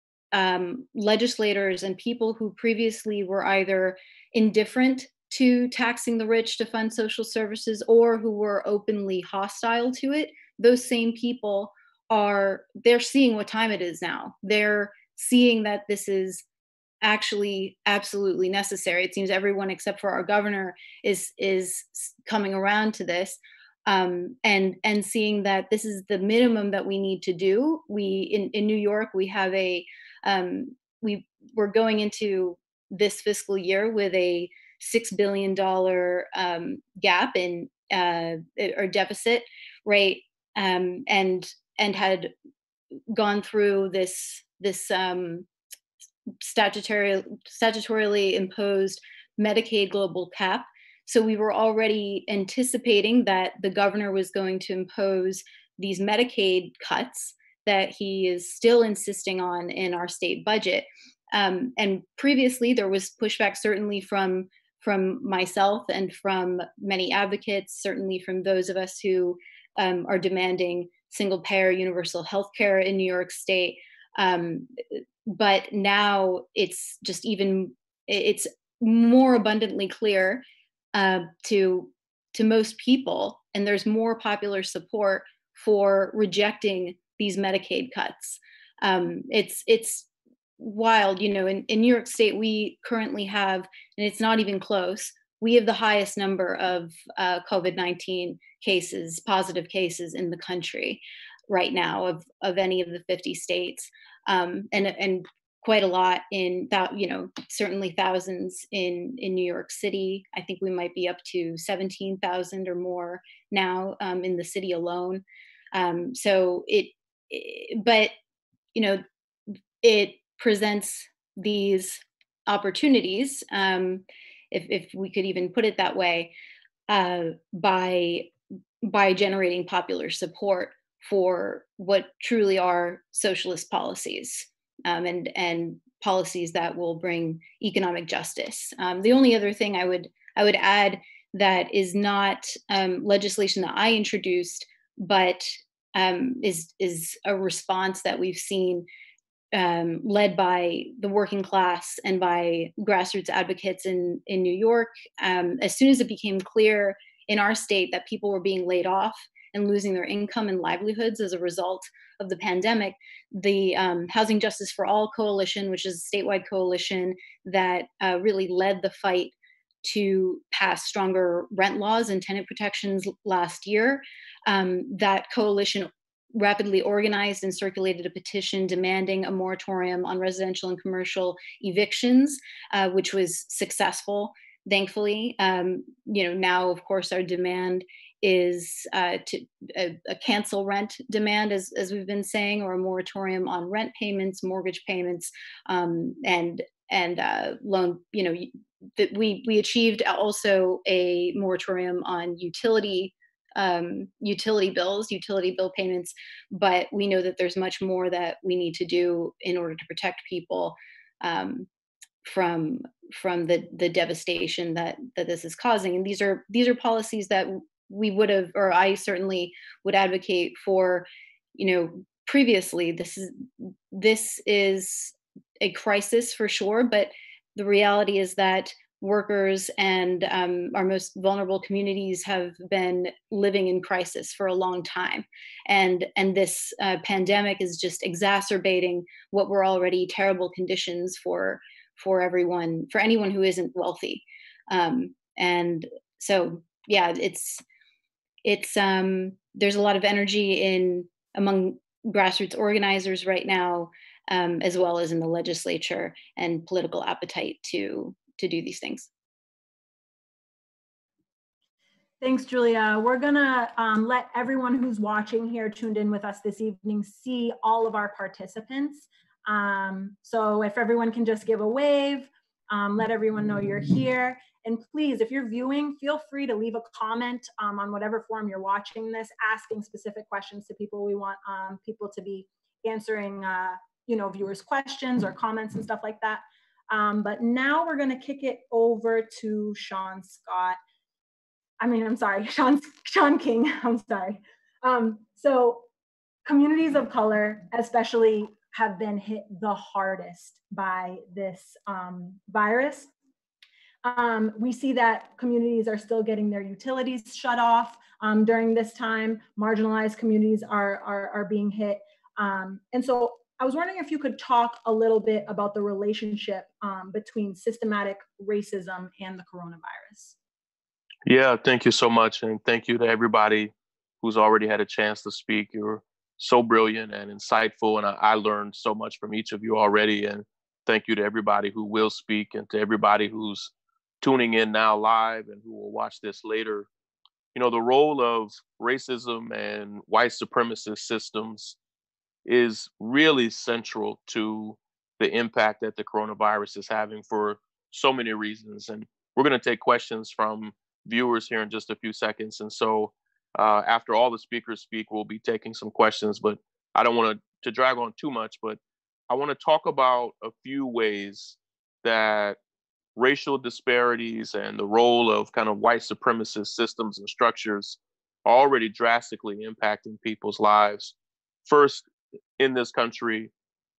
um, legislators and people who previously were either indifferent to taxing the rich to fund social services, or who were openly hostile to it, those same people are, they're seeing what time it is now. They're seeing that this is actually absolutely necessary. It seems everyone except for our governor is is coming around to this. Um, and and seeing that this is the minimum that we need to do. We in, in New York, we have a um, we we're going into this fiscal year with a six billion dollar um, gap in uh, or deficit, right? Um, and and had gone through this this um, statutory statutorily imposed Medicaid global cap. So we were already anticipating that the governor was going to impose these Medicaid cuts that he is still insisting on in our state budget. Um, and previously there was pushback, certainly from, from myself and from many advocates, certainly from those of us who um, are demanding single payer universal health care in New York State. Um, but now it's just even, it's more abundantly clear Uh, to to most people, and there's more popular support for rejecting these Medicaid cuts. Um, it's it's wild, you know. In, in New York State, we currently have, and it's not even close, we have the highest number of uh, COVID nineteen cases, positive cases in the country right now of of any of the fifty states, um, and and quite a lot in that, you know, certainly thousands in, in New York City. I think we might be up to seventeen thousand or more now um, in the city alone. Um, so it, it, but, you know, it presents these opportunities, um, if, if we could even put it that way, uh, by, by generating popular support for what truly are socialist policies. Um, and and policies that will bring economic justice. Um, the only other thing I would I would add that is not um, legislation that I introduced, but um, is is a response that we've seen um, led by the working class and by grassroots advocates in in New York. Um, as soon as it became clear in our state that people were being laid off and losing their income and livelihoods as a result of the pandemic, the um, Housing Justice for All Coalition, which is a statewide coalition that uh, really led the fight to pass stronger rent laws and tenant protections last year, um, that coalition rapidly organized and circulated a petition demanding a moratorium on residential and commercial evictions, uh, which was successful, thankfully. Um, you know, now, of course, our demand is uh, to a, a cancel rent demand, as, as we've been saying, or a moratorium on rent payments, mortgage payments, um, and and uh, loan. You know, that we we achieved also a moratorium on utility. Um, utility bills, utility bill payments, but we know that there's much more that we need to do in order to protect people um, from from the the devastation that that this is causing. And these are these are policies that we would have, or I certainly would advocate for, you know, previously. This is this is a crisis for sure, but the reality is that workers and um, our most vulnerable communities have been living in crisis for a long time. And, and this uh, pandemic is just exacerbating what were already terrible conditions for, for everyone, for anyone who isn't wealthy. Um, and so, yeah, it's, it's, um, there's a lot of energy in among grassroots organizers right now, um, as well as in the legislature, and political appetite to to do these things. Thanks, Julia. We're gonna um, let everyone who's watching here tuned in with us this evening see all of our participants. Um, so if everyone can just give a wave, um, let everyone know you're here. And please, if you're viewing, feel free to leave a comment um, on whatever form you're watching this, asking specific questions to people. We want um, people to be answering, uh, you know, viewers' questions or comments and stuff like that. Um, but now we're going to kick it over to Shaun Scott. I mean, I'm sorry, Shaun, Shaun King, I'm sorry. Um, so communities of color especially have been hit the hardest by this um, virus. Um, we see that communities are still getting their utilities shut off um, during this time. Marginalized communities are, are, are being hit. Um, and so I was wondering if you could talk a little bit about the relationship um, between systematic racism and the coronavirus. Yeah, thank you so much. And thank you to everybody who's already had a chance to speak. You're so brilliant and insightful. And I, I learned so much from each of you already. And thank you to everybody who will speak, and to everybody who's tuning in now live and who will watch this later. You know, the role of racism and white supremacist systems is really central to the impact that the coronavirus is having for so many reasons. And we're going to take questions from viewers here in just a few seconds. And so uh, after all the speakers speak, we'll be taking some questions, but I don't want to, to drag on too much, but I want to talk about a few ways that racial disparities and the role of kind of white supremacist systems and structures are already drastically impacting people's lives. First, in this country,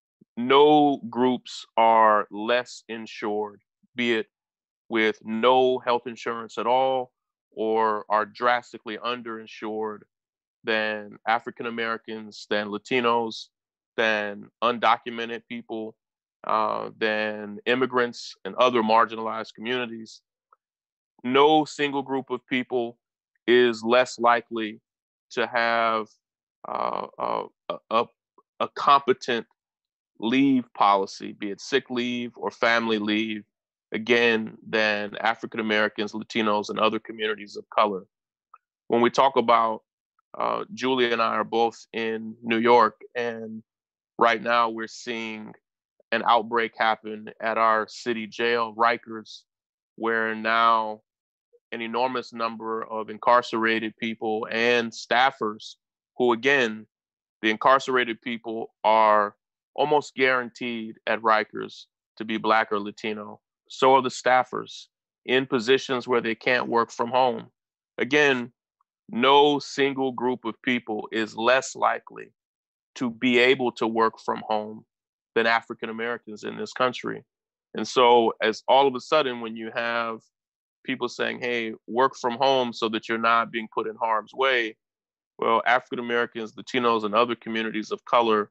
no groups are less insured, be it with no health insurance at all, or are drastically underinsured, than African Americans, than Latinos, than undocumented people, uh, than immigrants and other marginalized communities. No single group of people is less likely to have uh, a, a, a competent leave policy, be it sick leave or family leave, again, than African Americans, Latinos, and other communities of color. When we talk about, uh, Julia and I are both in New York, and right now we're seeing an outbreak happen at our city jail, Rikers, where now an enormous number of incarcerated people and staffers who, again, the incarcerated people are almost guaranteed at Rikers to be Black or Latino. So are the staffers in positions where they can't work from home. Again, no single group of people is less likely to be able to work from home than African Americans in this country. And so as all of a sudden, when you have people saying, hey, work from home so that you're not being put in harm's way. Well, African Americans, Latinos, and other communities of color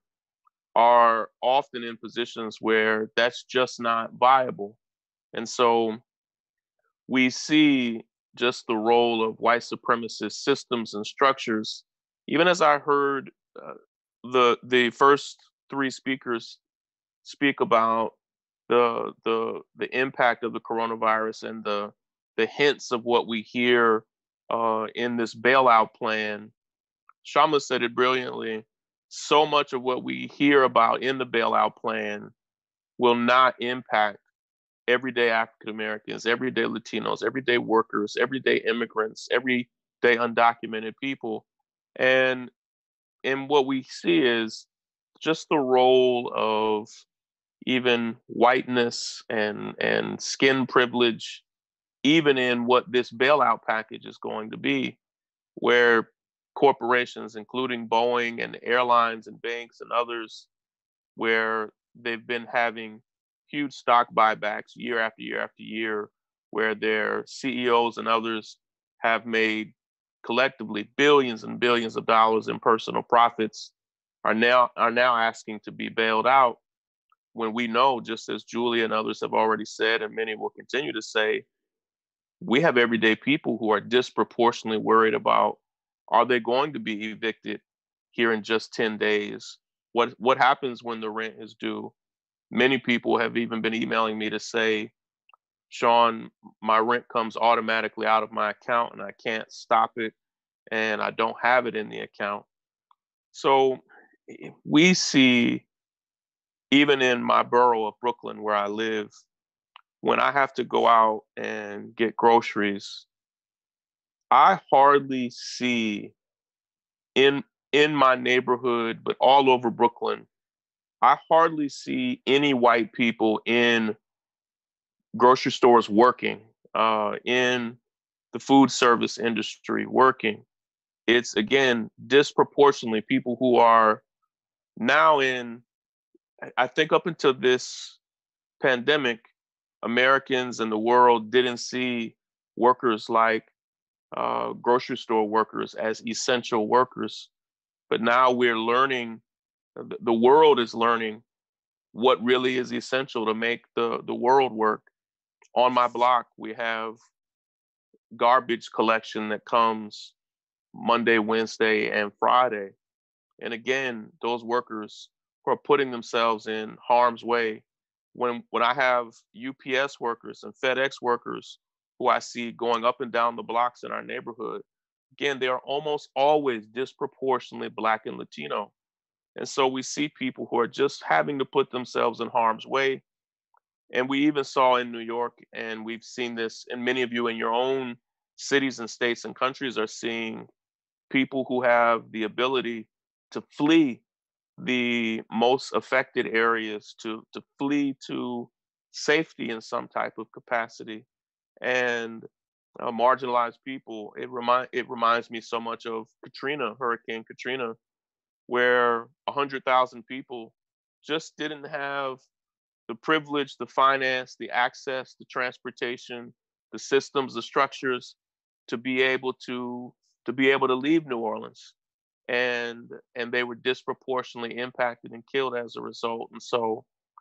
are often in positions where that's just not viable. And so we see just the role of white supremacist systems and structures. Even as I heard uh, the the first three speakers speak about the the the impact of the coronavirus and the the hints of what we hear uh, in this bailout plan, Kshama said it brilliantly. So much of what we hear about in the bailout plan will not impact everyday African Americans, everyday Latinos, everyday workers, everyday immigrants, everyday undocumented people. And and what we see is just the role of even whiteness and and skin privilege, even in what this bailout package is going to be, where corporations, including Boeing and airlines and banks and others, where they've been having huge stock buybacks year after year after year, where their C E Os and others have made collectively billions and billions of dollars in personal profits, are now are now asking to be bailed out, when we know, just as Julia and others have already said, and many will continue to say, we have everyday people who are disproportionately worried about, are they going to be evicted here in just ten days? What what happens when the rent is due? Many people have even been emailing me to say, Shaun, my rent comes automatically out of my account and I can't stop it, and I don't have it in the account. So we see, even in my borough of Brooklyn where I live, when I have to go out and get groceries, I hardly see in in my neighborhood, but all over Brooklyn, I hardly see any white people in grocery stores working, uh, in the food service industry working. It's, again, disproportionately people who are now in, I think up until this pandemic, Americans and the world didn't see workers like uh, grocery store workers as essential workers. But now we're learning, the world is learning what really is essential to make the, the world work. On my block, we have garbage collection that comes Monday, Wednesday, and Friday. And again, those workers who are putting themselves in harm's way. When, when I have U P S workers and FedEx workers who I see going up and down the blocks in our neighborhood, again, they are almost always disproportionately Black and Latino. And so we see people who are just having to put themselves in harm's way. And we even saw in New York, and we've seen this, and many of you in your own cities and states and countries are seeing people who have the ability to flee the most affected areas, to, to flee to safety in some type of capacity. And uh, marginalized people, it, remind, it reminds me so much of Katrina, Hurricane Katrina, where one hundred thousand people just didn't have the privilege, the finance, the access, the transportation, the systems, the structures to be able to to be able to leave New Orleans. And and they were disproportionately impacted and killed as a result. And so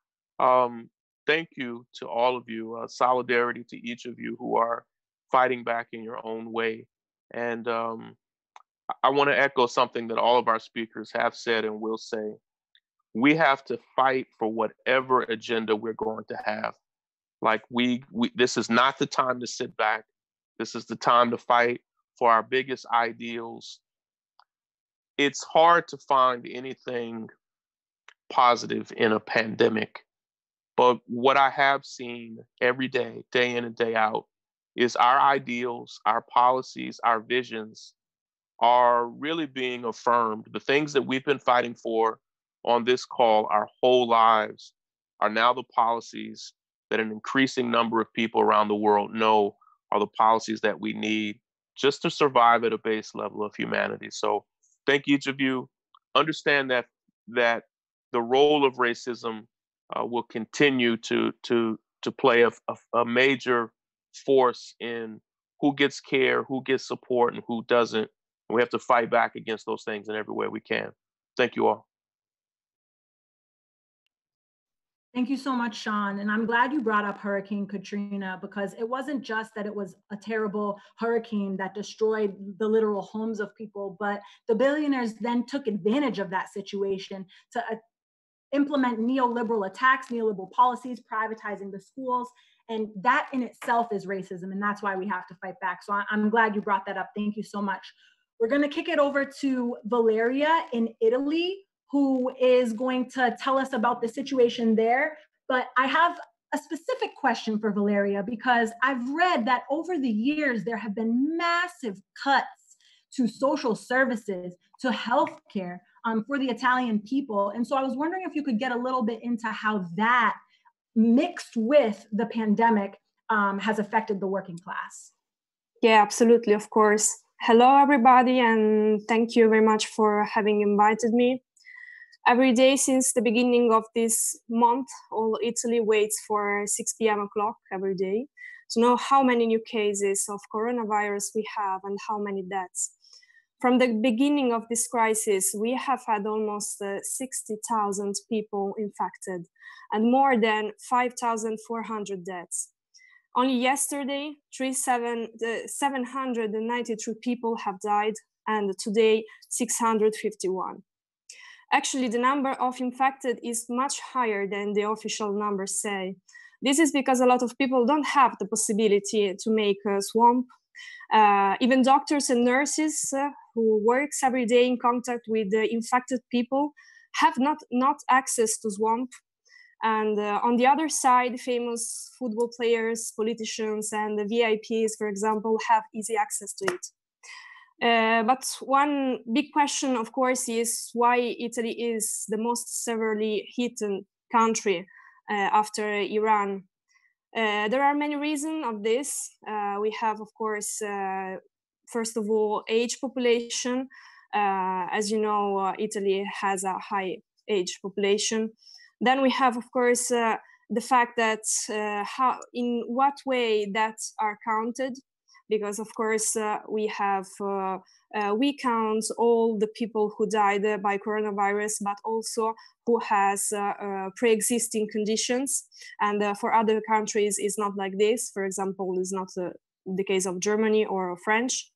um, thank you to all of you. Uh, solidarity to each of you who are fighting back in your own way. And um, I want to echo something that all of our speakers have said and will say. We have to fight for whatever agenda we're going to have. Like we, we, this is not the time to sit back. This is the time to fight for our biggest ideals. It's hard to find anything positive in a pandemic, but what I have seen every day, day in and day out, is our ideals, our policies, our visions are really being affirmed. The things that we've been fighting for on this call our whole lives are now the policies that an increasing number of people around the world know are the policies that we need just to survive at a base level of humanity. So thank each of you. Understand that that the role of racism uh, will continue to to to play a, a, a major force in who gets care, who gets support, and who doesn't. And we have to fight back against those things in every way we can. Thank you all. Thank you so much, Shaun. And I'm glad you brought up Hurricane Katrina, because it wasn't just that it was a terrible hurricane that destroyed the literal homes of people, but the billionaires then took advantage of that situation to uh, implement neoliberal attacks, neoliberal policies, privatizing the schools. And that in itself is racism. And that's why we have to fight back. So I'm glad you brought that up. Thank you so much. We're going to kick it over to Valeria in Italy, who is going to tell us about the situation there. But I have a specific question for Valeria, because I've read that over the years, there have been massive cuts to social services, to healthcare um, for the Italian people. And so I was wondering if you could get a little bit into how that, mixed with the pandemic, um, has affected the working class. Yeah, absolutely, of course. Hello, everybody, and thank you very much for having invited me. Every day since the beginning of this month, all Italy waits for six p m o'clock every day to know how many new cases of coronavirus we have and how many deaths. From the beginning of this crisis, we have had almost uh, sixty thousand people infected and more than five thousand four hundred deaths. Only yesterday, seven hundred ninety-three people have died, and today, six hundred fifty-one. Actually, the number of infected is much higher than the official numbers say. This is because a lot of people don't have the possibility to make a swamp. Uh, even doctors and nurses uh, who works every day in contact with the infected people have not, not access to swamp. And uh, on the other side, famous football players, politicians, and the V I Ps, for example, have easy access to it. Uh, but one big question, of course, is why Italy is the most severely hit country uh, after Iran. Uh, there are many reasons of this. Uh, we have, of course, uh, first of all, age population. Uh, as you know, uh, Italy has a high age population. Then we have, of course, uh, the fact that uh, how, in what way that are counted. Because of course uh, we have uh, uh, we count all the people who died uh, by coronavirus, but also who has uh, uh, pre-existing conditions. And uh, for other countries, it's not like this. For example, it's not uh, the case of Germany or French.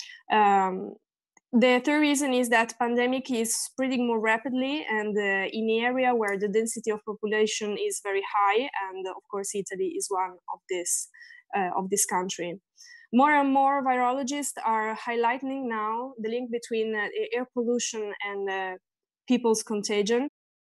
Um, the third reason is that pandemic is spreading more rapidly, and uh, in the area where the density of population is very high, and uh, of course Italy is one of this uh, of this country. More and more virologists are highlighting now the link between uh, air pollution and uh, people's contagion.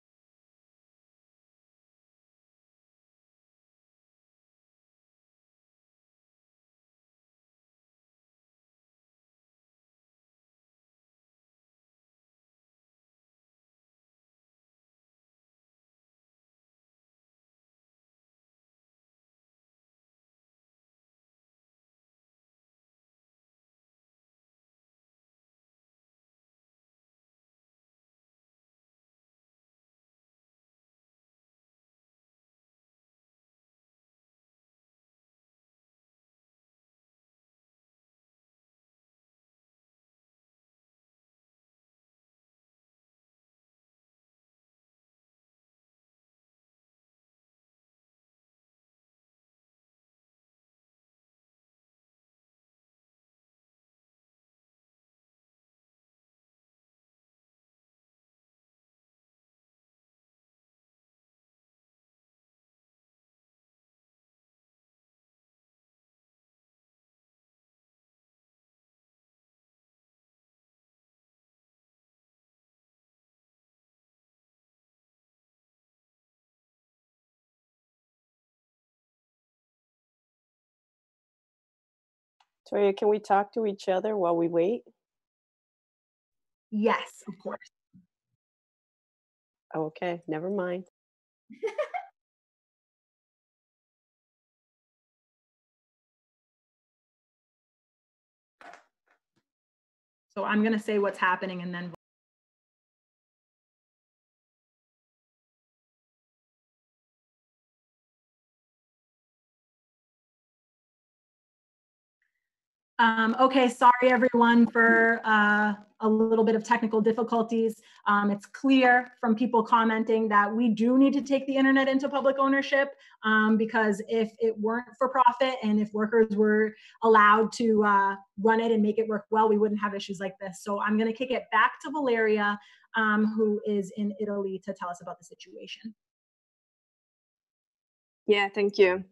Toya, can we talk to each other while we wait? Yes, of course. Okay, never mind. So I'm going to say what's happening, and then Um, okay, sorry everyone for uh, a little bit of technical difficulties. Um, it's clear from people commenting that we do need to take the internet into public ownership um, because if it weren't for profit and if workers were allowed to uh, run it and make it work well, we wouldn't have issues like this. So I'm gonna kick it back to Valeria, um, who is in Italy, to tell us about the situation. Yeah, thank you.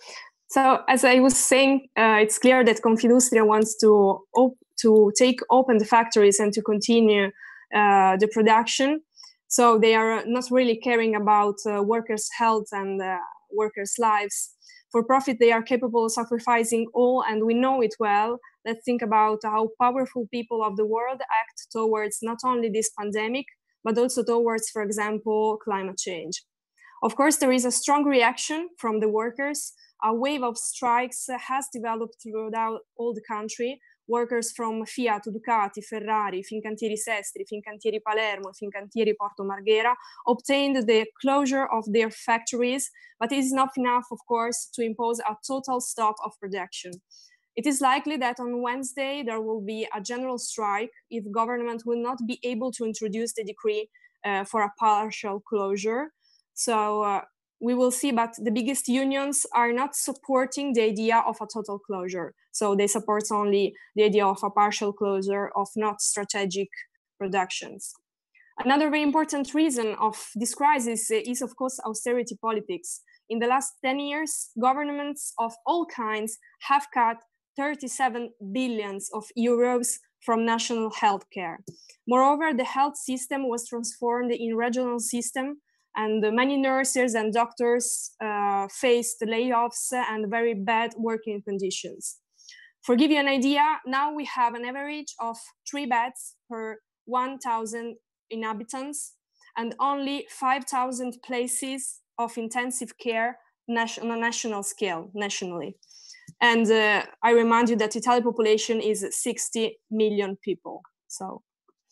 So as I was saying, uh, it's clear that Confindustria wants to op to take open the factories and to continue uh, the production. So they are not really caring about uh, workers' health and uh, workers' lives. For profit, they are capable of sacrificing all, and we know it well. Let's think about how powerful people of the world act towards not only this pandemic, but also towards, for example, climate change. Of course, there is a strong reaction from the workers. A wave of strikes has developed throughout all the country. Workers from Fiat, Ducati, Ferrari, Fincantieri Sestri, Fincantieri Palermo, Fincantieri Porto Marghera obtained the closure of their factories, but it is not enough, of course, to impose a total stop of production. It is likely that on Wednesday there will be a general strike if government will not be able to introduce the decree uh, for a partial closure. So uh, we will see, but the biggest unions are not supporting the idea of a total closure. So they support only the idea of a partial closure of not strategic productions. Another very important reason of this crisis is, of course, austerity politics. In the last ten years, governments of all kinds have cut thirty-seven billions of euros from national health care. Moreover, the health system was transformed in regional system, and many nurses and doctors uh, faced layoffs and very bad working conditions. For give you an idea, now we have an average of three beds per one thousand inhabitants and only five thousand places of intensive care on a national scale, nationally. And uh, I remind you that Italian population is sixty million people. So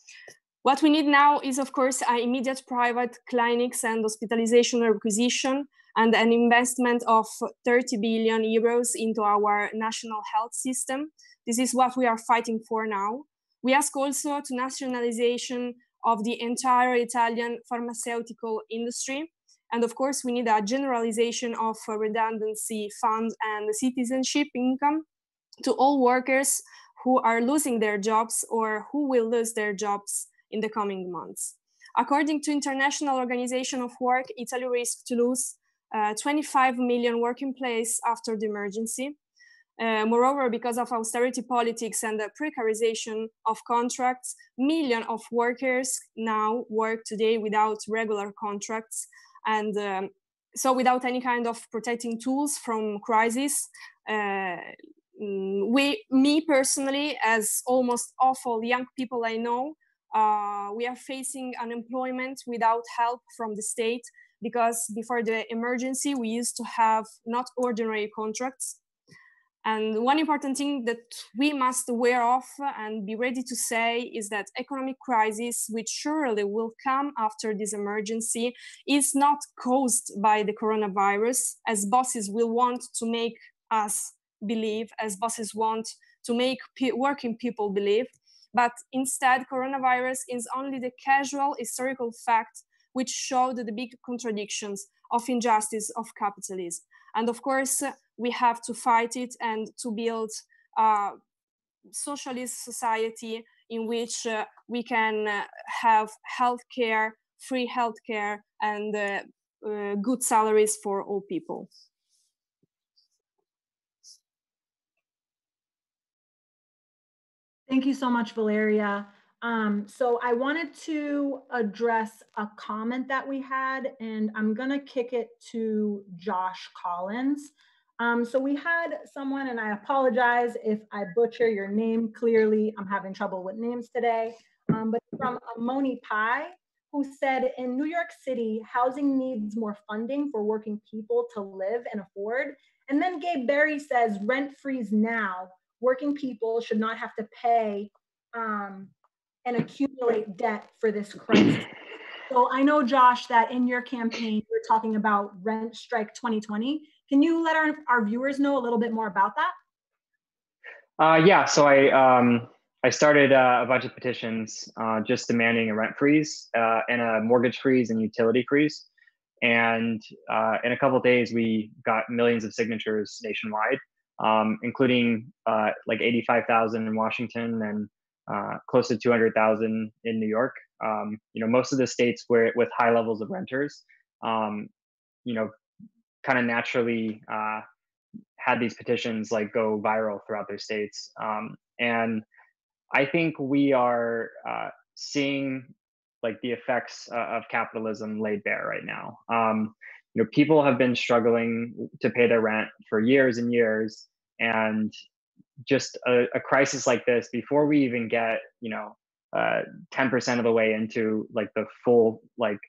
what we need now is, of course, an immediate private clinics and hospitalization requisition and an investment of thirty billion euros into our national health system. This is what we are fighting for now. We ask also to nationalization of the entire Italian pharmaceutical industry. And of course, we need a generalization of a redundancy fund and citizenship income to all workers who are losing their jobs or who will lose their jobs in the coming months. According to International Organization of Work, Italy risks to lose uh, twenty-five million working places after the emergency. Uh, moreover, because of austerity politics and the precarization of contracts, millions of workers now work today without regular contracts, and um, so without any kind of protecting tools from crisis. Uh, we, me personally, as almost all young people I know, uh, we are facing unemployment without help from the state, because before the emergency, we used to have not ordinary contracts. And one important thing that we must aware of and be ready to say is that economic crisis, which surely will come after this emergency, is not caused by the coronavirus, as bosses will want to make us believe, as bosses want to make pe- working people believe. But instead, coronavirus is only the casual historical fact which showed the big contradictions of injustice of capitalism. And of course, we have to fight it and to build a socialist society in which uh, we can uh, have healthcare, free healthcare, and uh, uh, good salaries for all people. Thank you so much, Valeria. Um, so I wanted to address a comment that we had, and I'm gonna kick it to Josh Collins. Um, so we had someone, and I apologize if I butcher your name clearly. I'm having trouble with names today, um, but from Moni Pai, who said, in New York City, housing needs more funding for working people to live and afford. And then Gabe Berry says, rent freeze now. Working people should not have to pay um, and accumulate debt for this crisis. So I know, Josh, that in your campaign, you're talking about Rent Strike twenty twenty. Can you let our, our viewers know a little bit more about that? Uh, yeah, so I um, I started uh, a bunch of petitions uh, just demanding a rent freeze uh, and a mortgage freeze and utility freeze. And uh, in a couple of days, we got millions of signatures nationwide, um, including uh, like eighty-five thousand in Washington and uh, close to two hundred thousand in New York. Um, you know, most of the states where with high levels of renters, um, you know, kind of naturally uh, had these petitions like go viral throughout their states. Um, and I think we are uh, seeing like the effects uh, of capitalism laid bare right now. Um, you know, people have been struggling to pay their rent for years and years, and just a, a crisis like this, before we even get, you know, uh, ten percent of the way into like the full like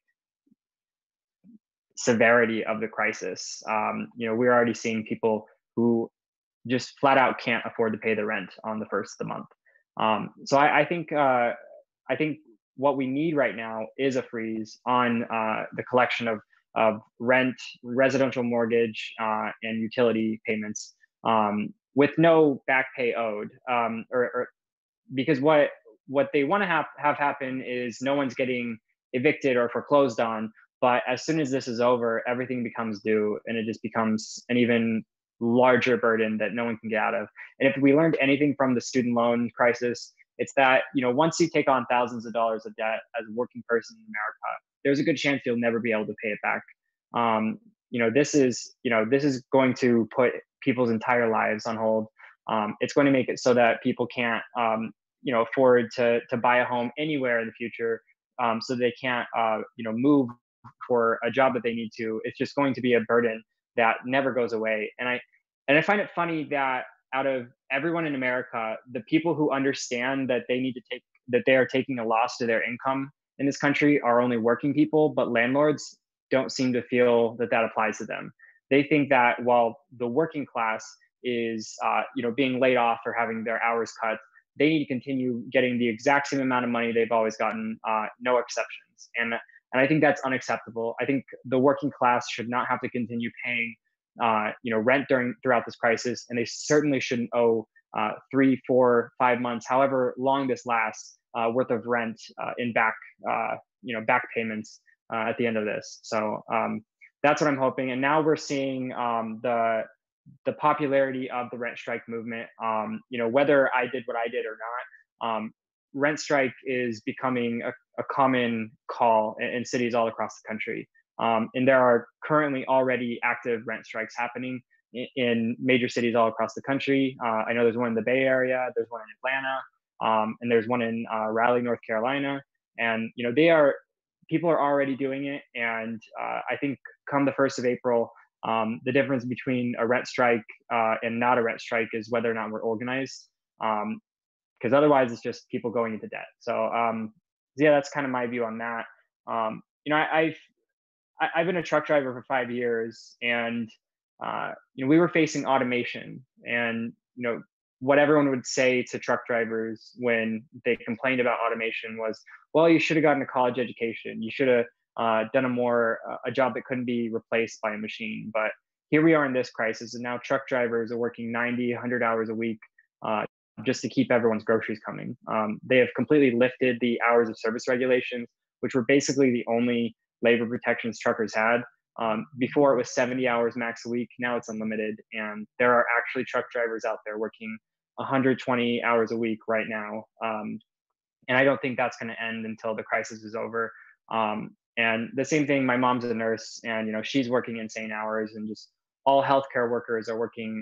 severity of the crisis, um, you know, we're already seeing people who just flat out can't afford to pay the rent on the first of the month. Um, so I, I think uh, I think what we need right now is a freeze on uh, the collection of of rent, residential mortgage, uh, and utility payments um, with no back pay owed, um, or, or because what what they want to have have happen is no one's getting evicted or foreclosed on. But as soon as this is over, everything becomes due, and it just becomes an even larger burden that no one can get out of. And if we learned anything from the student loan crisis, it's that, you know, once you take on thousands of dollars of debt as a working person in America, there's a good chance you'll never be able to pay it back. Um, you know, this is, you know, this is going to put people's entire lives on hold. Um, it's going to make it so that people can't, um, you know, afford to to buy a home anywhere in the future. Um, so they can't, uh, you know, move for a job that they need to. It's just going to be a burden that never goes away. And I and I find it funny that out of everyone in America, the people who understand that they need to take that they are taking a loss to their income in this country are only working people, but landlords don't seem to feel that that applies to them. They think that while the working class is, uh, you know, being laid off or having their hours cut, they need to continue getting the exact same amount of money they've always gotten, uh, no exceptions. And and I think that's unacceptable. I think the working class should not have to continue paying, uh, you know, rent during throughout this crisis, and they certainly shouldn't owe uh, three, four, five months, however long this lasts, uh, worth of rent uh, in back, uh, you know, back payments uh, at the end of this. So um, that's what I'm hoping. And now we're seeing um, the the popularity of the rent strike movement. Um, you know, whether I did what I did or not, um, rent strike is becoming a, a common call in, in cities all across the country. Um, and there are currently already active rent strikes happening in, in major cities all across the country. Uh, I know there's one in the Bay Area, there's one in Atlanta, um, and there's one in uh, Raleigh, North Carolina. And, you know, they are, people are already doing it. And uh, I think come the first of April, um, the difference between a rent strike uh, and not a rent strike is whether or not we're organized. Um, because otherwise it's just people going into debt. So um, yeah, that's kind of my view on that. Um, you know, I, I've I've been a truck driver for five years, and uh, you know, we were facing automation, and you know, what everyone would say to truck drivers when they complained about automation was, "Well, you should have gotten a college education. You should have uh, done a more uh, a job that couldn't be replaced by a machine." But here we are in this crisis, and now truck drivers are working ninety, one hundred hours a week uh, just to keep everyone's groceries coming. Um, they have completely lifted the hours of service regulations, which were basically the only labor protections truckers had. Um, before it was seventy hours max a week, now it's unlimited. And there are actually truck drivers out there working one hundred twenty hours a week right now. Um, and I don't think that's going to end until the crisis is over. Um, and the same thing, my mom's a nurse, and you know, she's working insane hours, and just all healthcare workers are working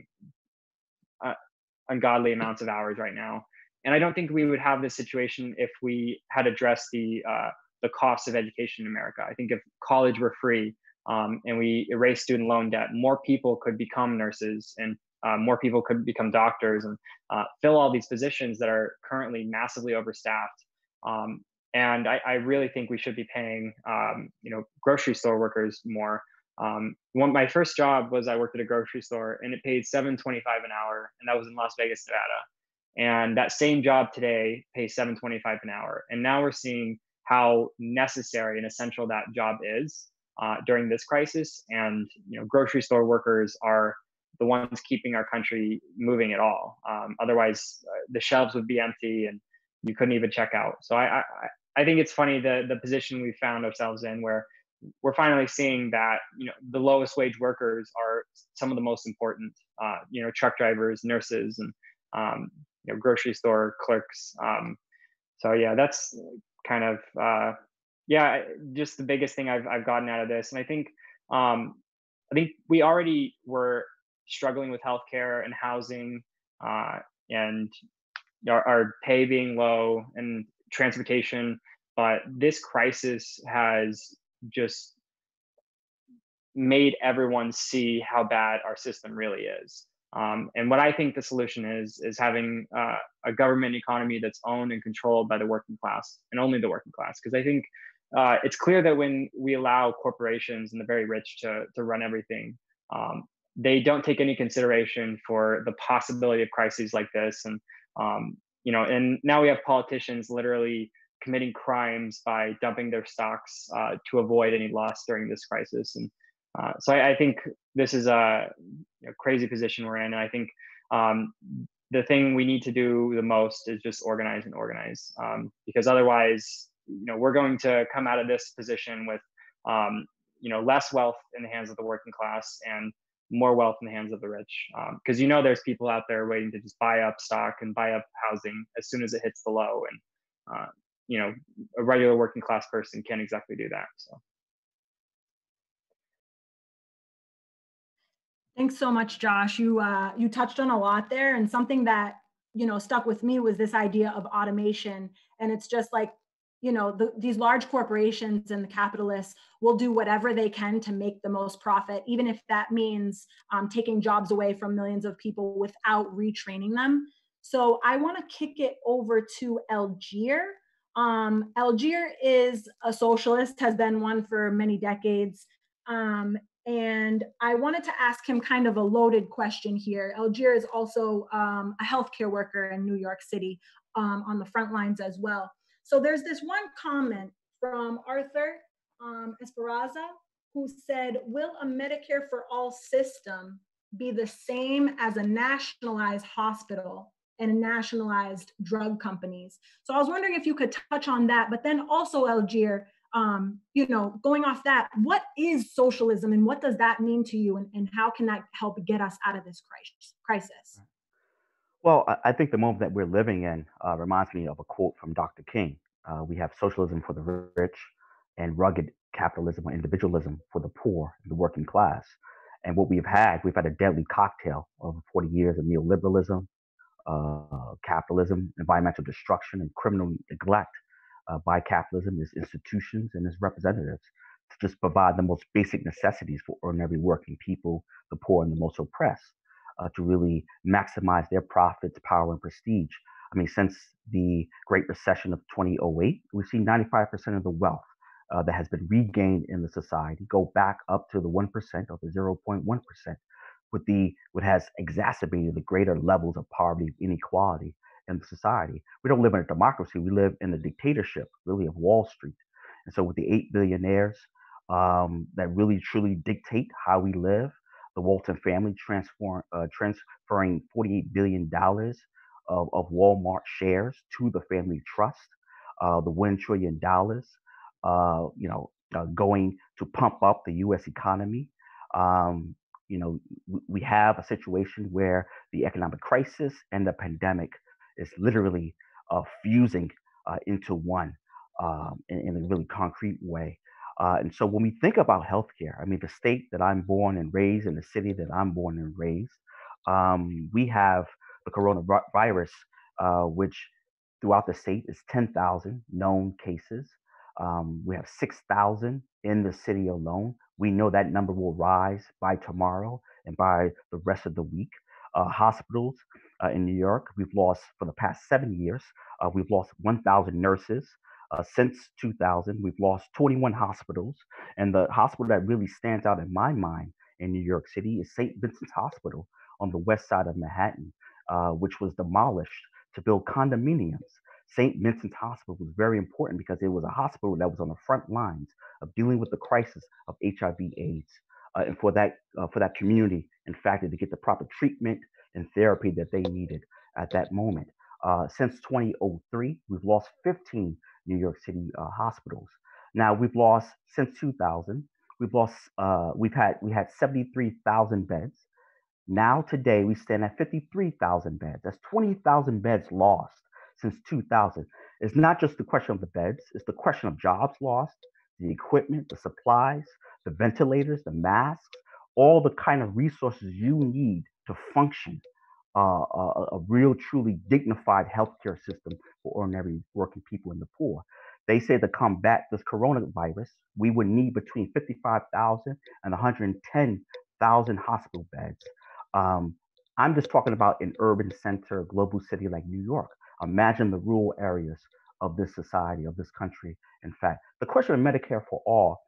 uh, ungodly amounts of hours right now. And I don't think we would have this situation if we had addressed the uh, the cost of education in America. I think if college were free um, and we erase student loan debt, more people could become nurses, and uh, more people could become doctors, and uh, fill all these positions that are currently massively overstaffed. Um, and I, I really think we should be paying, um, you know, grocery store workers more. Um, one, my first job was I worked at a grocery store, and it paid seven twenty-five an hour, and that was in Las Vegas, Nevada. And that same job today pays seven twenty-five an hour. And now we're seeing how necessary and essential that job is uh, during this crisis. And you know, grocery store workers are the ones keeping our country moving at all. Um, otherwise, uh, the shelves would be empty and you couldn't even check out. So I, I, I think it's funny the the position we found ourselves in, where we're finally seeing that, you know, the lowest wage workers are some of the most important. Uh, you know, truck drivers, nurses, and um, you know, grocery store clerks. Um, so yeah, that's kind of uh, yeah, just the biggest thing I've I've gotten out of this. And I think um, I think we already were struggling with healthcare and housing, uh, and our, our pay being low and transportation, but this crisis has just made everyone see how bad our system really is. Um, and what I think the solution is, is having uh, a government economy that's owned and controlled by the working class, and only the working class. Because I think uh, it's clear that when we allow corporations and the very rich to, to run everything, um, they don't take any consideration for the possibility of crises like this. And, um, you know, and now we have politicians literally committing crimes by dumping their stocks uh, to avoid any loss during this crisis. And uh, so I, I think this is a, a crazy position we're in. And I think um, the thing we need to do the most is just organize and organize, um, because otherwise, you know, we're going to come out of this position with, um, you know, less wealth in the hands of the working class and more wealth in the hands of the rich. Because, um, you know, there's people out there waiting to just buy up stock and buy up housing as soon as it hits the low. And, uh, you know, a regular working class person can't exactly do that. So. Thanks so much, Josh. You uh, you touched on a lot there, and something that, you know, stuck with me was this idea of automation. And it's just like, you know, the, these large corporations and the capitalists will do whatever they can to make the most profit, even if that means um, taking jobs away from millions of people without retraining them. So I want to kick it over to Algier. Um, Algier is a socialist, has been one for many decades. Um, and I wanted to ask him kind of a loaded question here. Algier is also um, a healthcare worker in New York City, um, on the front lines as well. So there's this one comment from Arthur um, Esperanza, who said, will a Medicare for all system be the same as a nationalized hospital and nationalized drug companies? So I was wondering if you could touch on that, but then also Algier, um, you know, going off that, what is socialism and what does that mean to you, and, and how can that help get us out of this crisis? Well, I think the moment that we're living in uh, reminds me of a quote from Doctor King. Uh, we have socialism for the rich and rugged capitalism or individualism for the poor and the working class. And what we've had, we've had a deadly cocktail of forty years of neoliberalism, uh, capitalism, environmental destruction, and criminal neglect uh, by capitalism, its institutions, and its representatives to just provide the most basic necessities for ordinary working people, the poor, and the most oppressed. Uh, to really maximize their profits, power, and prestige. I mean, since the Great Recession of two thousand eight, we've seen ninety-five percent of the wealth uh, that has been regained in the society go back up to the one percent or the zero point one percent, with the what has exacerbated the greater levels of poverty and inequality in the society. We don't live in a democracy. We live in the dictatorship, really, of Wall Street. And so with the eight billionaires um, that really, truly dictate how we live, the Walton family transform, uh, transferring forty-eight billion dollars of, of Walmart shares to the family trust, uh, the one trillion dollars, uh, you know, uh, going to pump up the U S economy. Um, you know, we have a situation where the economic crisis and the pandemic is literally uh, fusing uh, into one um, in, in a really concrete way. Uh, and so when we think about healthcare, I mean, the state that I'm born and raised in the city that I'm born and raised, um, we have the coronavirus, uh, which throughout the state is ten thousand known cases. Um, we have six thousand in the city alone. We know that number will rise by tomorrow and by the rest of the week. Uh, hospitals uh, in New York, we've lost for the past seven years, uh, we've lost one thousand nurses. Uh, since two thousand, we've lost twenty-one hospitals. And the hospital that really stands out in my mind in New York City is Saint Vincent's Hospital on the west side of Manhattan, uh, which was demolished to build condominiums. Saint Vincent's Hospital was very important because it was a hospital that was on the front lines of dealing with the crisis of H I V AIDS. uh, and for that uh, for that community, in fact, to get the proper treatment and therapy that they needed at that moment. Uh, since twenty oh three, we've lost fifteen New York City uh, hospitals. Now we've lost since two thousand. We've lost. Uh, we've had we had seventy-three thousand beds. Now today we stand at fifty-three thousand beds. That's twenty thousand beds lost since two thousand. It's not just the question of the beds. It's the question of jobs lost, the equipment, the supplies, the ventilators, the masks, all the kind of resources you need to function uh, a, a real, truly dignified healthcare system for ordinary working people and the poor. They say to combat this coronavirus, we would need between fifty-five thousand and one hundred ten thousand hospital beds. Um, I'm just talking about an urban center, global city like New York. Imagine the rural areas of this society, of this country. In fact, the question of Medicare for all,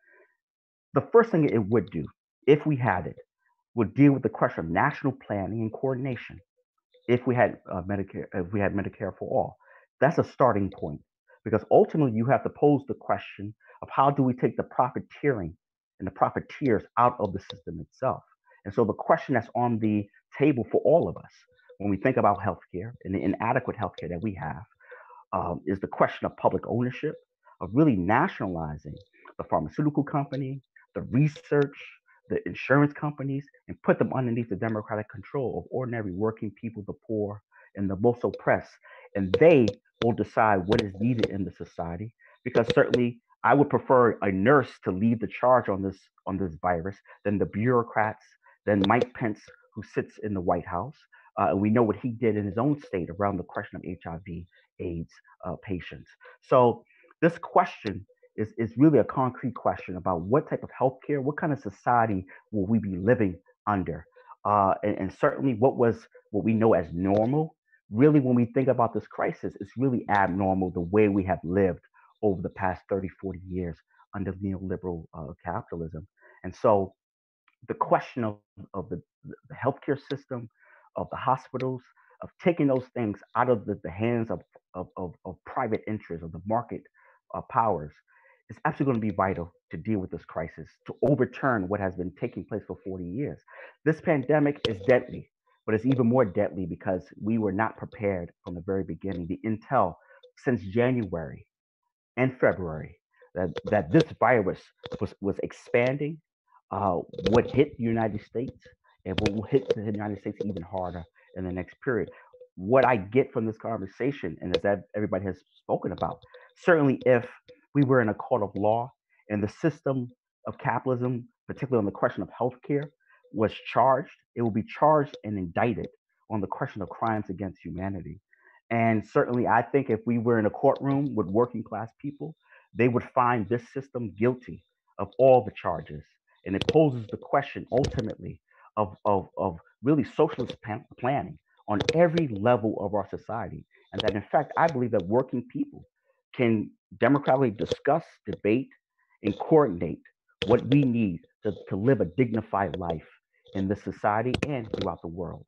the first thing it would do, if we had it, would deal with the question of national planning and coordination. If we had uh, Medicare, if we had Medicare for all, that's a starting point, because ultimately you have to pose the question of how do we take the profiteering and the profiteers out of the system itself. And so the question that's on the table for all of us when we think about healthcare and the inadequate healthcare that we have um, is the question of public ownership, of really nationalizing the pharmaceutical company, the research, the insurance companies, and put them underneath the democratic control of ordinary working people, the poor, and the most oppressed. And they will decide what is needed in the society, because certainly I would prefer a nurse to lead the charge on this on this virus than the bureaucrats, than Mike Pence, who sits in the White House. Uh, and we know what he did in his own state around the question of H I V AIDS uh, patients. So this question is, is really a concrete question about what type of healthcare, what kind of society will we be living under? Uh, and, and certainly what was what we know as normal, really when we think about this crisis, it's really abnormal the way we have lived over the past thirty, forty years under neoliberal uh, capitalism. And so the question of, of the, the healthcare system, of the hospitals, of taking those things out of the, the hands of, of, of, of private interests, of the market uh, powers, is absolutely going to be vital to deal with this crisis, to overturn what has been taking place for forty years. This pandemic is deadly, but it's even more deadly because we were not prepared from the very beginning. The intel since January and February that, that this virus was, was expanding, uh, would hit the United States, and will hit the United States even harder in the next period. What I get from this conversation, and as everybody has spoken about, certainly if we were in a court of law and the system of capitalism, particularly on the question of healthcare, was charged, it will be charged and indicted on the question of crimes against humanity. And certainly I think if we were in a courtroom with working class people, they would find this system guilty of all the charges. And it poses the question ultimately of, of, of really socialist planning on every level of our society. And that in fact, I believe that working people can democratically discuss, debate, and coordinate what we need to, to live a dignified life in this society and throughout the world.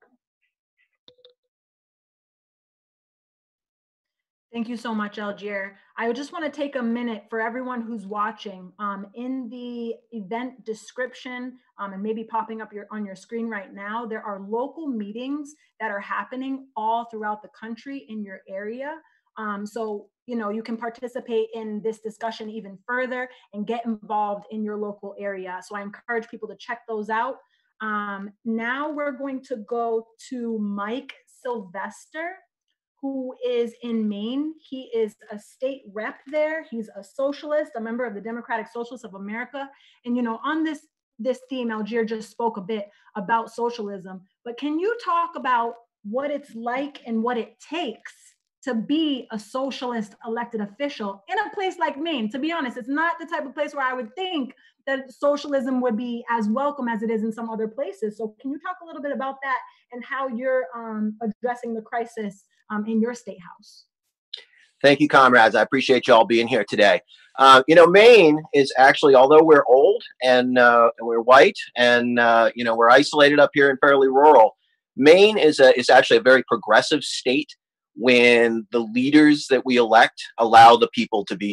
Thank you so much, Algier. I just want to take a minute for everyone who's watching. Um, in the event description, um, and maybe popping up your, on your screen right now, there are local meetings that are happening all throughout the country in your area. Um, so, you know, you can participate in this discussion even further and get involved in your local area. So I encourage people to check those out. Um, now we're going to go to Mike Sylvester, who is in Maine. He is a state rep there. He's a socialist, a member of the Democratic Socialists of America. And, you know, on this, this theme, Algier just spoke a bit about socialism, but can you talk about what it's like and what it takes to be a socialist elected official in a place like Maine? To be honest, it's not the type of place where I would think that socialism would be as welcome as it is in some other places. So can you talk a little bit about that and how you're um, addressing the crisis um, in your state house? Thank you, comrades. I appreciate you all being here today. Uh, you know, Maine is actually, although we're old and uh, we're white and, uh, you know, we're isolated up here and fairly rural, Maine is, a, is actually a very progressive state when the leaders that we elect allow the people to be so.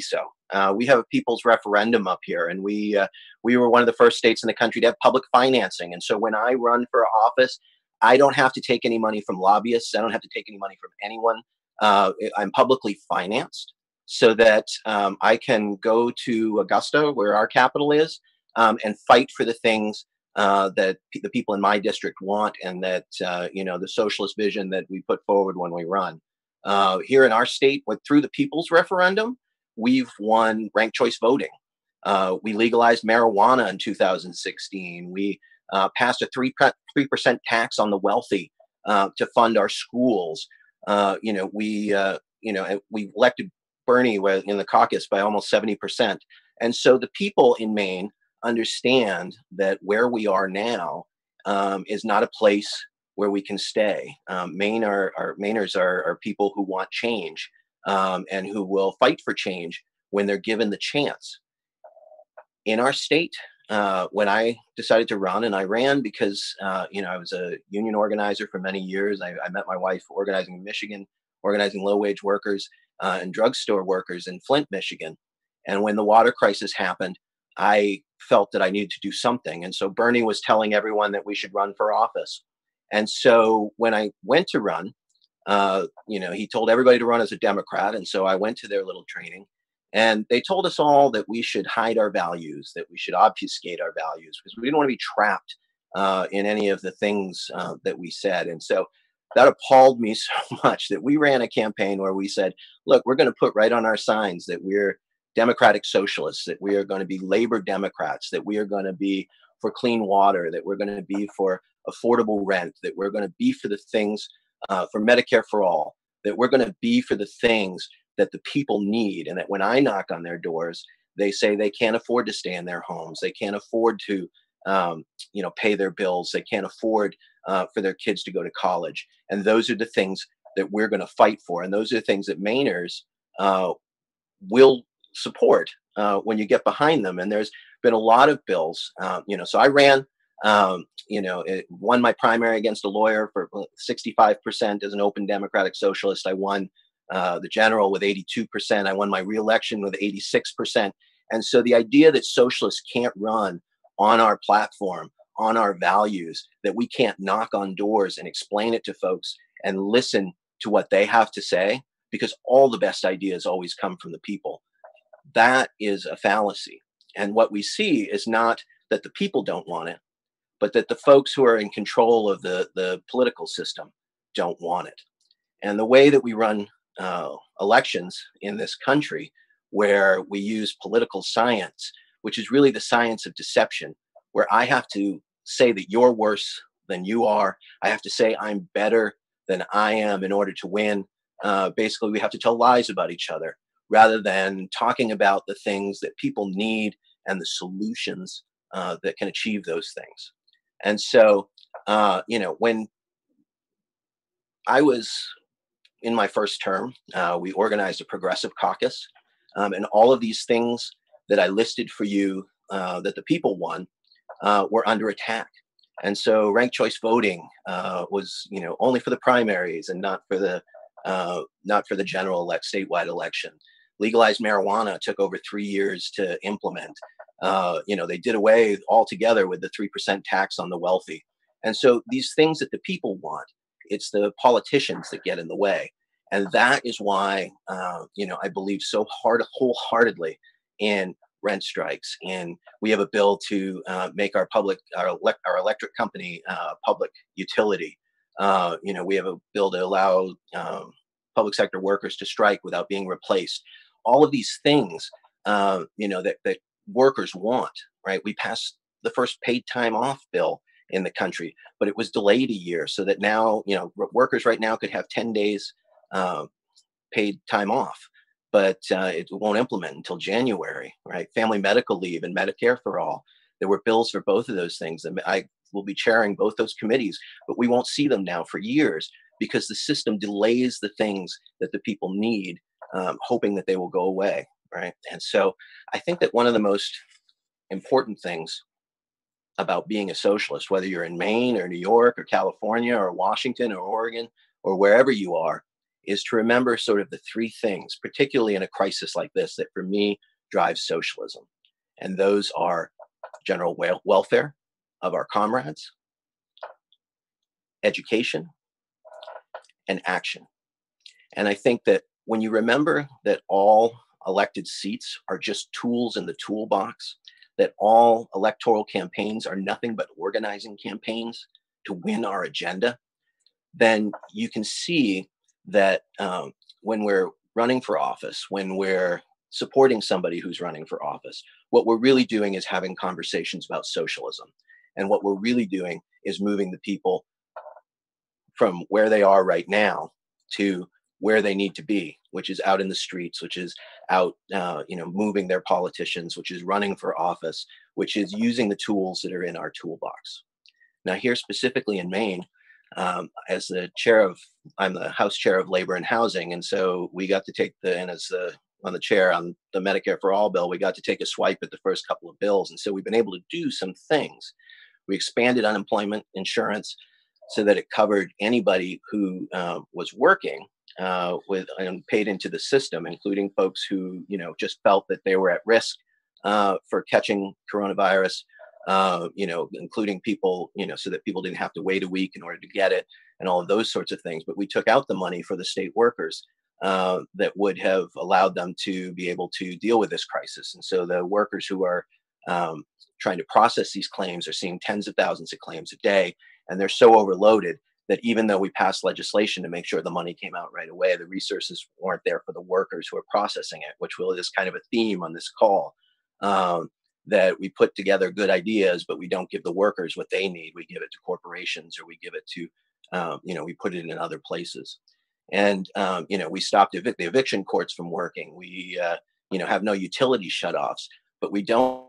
Uh, we have a people's referendum up here, and we uh, we were one of the first states in the country to have public financing. And so when I run for office, I don't have to take any money from lobbyists. I don't have to take any money from anyone. Uh, I'm publicly financed so that um, I can go to Augusta, where our capital is, um, and fight for the things uh, that p- the people in my district want, and that uh, you know the socialist vision that we put forward when we run. Uh, here in our state, with through the people's referendum, we've won ranked choice voting. Uh, we legalized marijuana in two thousand sixteen. We uh, passed a three three percent tax on the wealthy uh, to fund our schools. Uh, you know, we uh, you know we elected Bernie in the caucus by almost seventy percent. And so the people in Maine understand that where we are now um, is not a place where we can stay. Um, Maine are, are Mainers are, are people who want change um, and who will fight for change when they're given the chance. In our state, uh, when I decided to run, and I ran because uh, you know I was a union organizer for many years. I, I met my wife organizing in Michigan, organizing low-wage workers uh, and drugstore workers in Flint, Michigan. And when the water crisis happened, I felt that I needed to do something. And so Bernie was telling everyone that we should run for office. And so when I went to run, uh, you know, he told everybody to run as a Democrat. And so I went to their little training, and they told us all that we should hide our values, that we should obfuscate our values, because we don't want to be trapped uh, in any of the things uh, that we said. And so that appalled me so much that we ran a campaign where we said, look, we're going to put right on our signs that we're democratic socialists, that we are going to be labor Democrats, that we are going to be for clean water, that we're going to be for affordable rent, that we're going to be for the things uh, for Medicare for all, that we're going to be for the things that the people need. And that when I knock on their doors, they say they can't afford to stay in their homes. They can't afford to, um, you know, pay their bills. They can't afford uh, for their kids to go to college. And those are the things that we're going to fight for. And those are the things that Mainers uh, will support uh, when you get behind them. And there's been a lot of bills, um, you know, so I ran, um, you know, it won my primary against a lawyer for sixty-five percent as an open Democratic Socialist. I won uh, the general with eighty-two percent. I won my reelection with eighty-six percent. And so the idea that socialists can't run on our platform, on our values, that we can't knock on doors and explain it to folks and listen to what they have to say, because all the best ideas always come from the people. That is a fallacy. And what we see is not that the people don't want it, but that the folks who are in control of the, the political system don't want it. And the way that we run uh, elections in this country, where we use political science, which is really the science of deception, where I have to say that you're worse than you are. I have to say I'm better than I am in order to win. Uh, basically, we have to tell lies about each other, rather than talking about the things that people need and the solutions uh, that can achieve those things. And so, uh, you know, when I was in my first term, uh, we organized a progressive caucus, um, and all of these things that I listed for you uh, that the people won uh, were under attack. And so ranked choice voting uh, was, you know, only for the primaries and not for the uh, not for the general elect statewide election. Legalized marijuana took over three years to implement. Uh, you know, they did away altogether with the three percent tax on the wealthy. And so these things that the people want, it's the politicians that get in the way. And that is why, uh, you know, I believe so hard, wholeheartedly in rent strikes. And we have a bill to uh, make our public, our, elect, our electric company uh, public utility. Uh, you know, we have a bill to allow um, public sector workers to strike without being replaced. All of these things, uh, you know, that, that workers want, right? We passed the first paid time off bill in the country, but it was delayed a year so that now, you know, workers right now could have ten days uh, paid time off, but uh, it won't implement until January, right? Family medical leave and Medicare for all. There were bills for both of those things. And I will be chairing both those committees, but we won't see them now for years because the system delays the things that the people need, um, hoping that they will go away, right? And so I think that one of the most important things about being a socialist, whether you're in Maine or New York or California or Washington or Oregon or wherever you are, is to remember sort of the three things, particularly in a crisis like this, that for me drives socialism. And those are general wel- welfare of our comrades, education, and action. And I think that when you remember that all elected seats are just tools in the toolbox, that all electoral campaigns are nothing but organizing campaigns to win our agenda, then you can see that um, when we're running for office, when we're supporting somebody who's running for office, what we're really doing is having conversations about socialism. And what we're really doing is moving the people from where they are right now to where they need to be, which is out in the streets, which is out, uh, you know, moving their politicians, which is running for office, which is using the tools that are in our toolbox. Now, here specifically in Maine, um, as the chair of, I'm the House Chair of Labor and Housing, and so we got to take the, and as the on the chair on the Medicare for All bill, we got to take a swipe at the first couple of bills, and so we've been able to do some things. We expanded unemployment insurance so that it covered anybody who uh, was working uh, with and paid into the system, including folks who, you know, just felt that they were at risk uh, for catching coronavirus, uh, you know, including people, you know, so that people didn't have to wait a week in order to get it and all of those sorts of things. But we took out the money for the state workers uh, that would have allowed them to be able to deal with this crisis. And so the workers who are um, trying to process these claims are seeing tens of thousands of claims a day. And they're so overloaded that even though we passed legislation to make sure the money came out right away, the resources weren't there for the workers who are processing it, which really is kind of a theme on this call, um, that we put together good ideas, but we don't give the workers what they need. We give it to corporations, or we give it to, um, you know, we put it in other places. And, um, you know, we stopped evic- the eviction courts from working. We, uh, you know, have no utility shutoffs, but we don't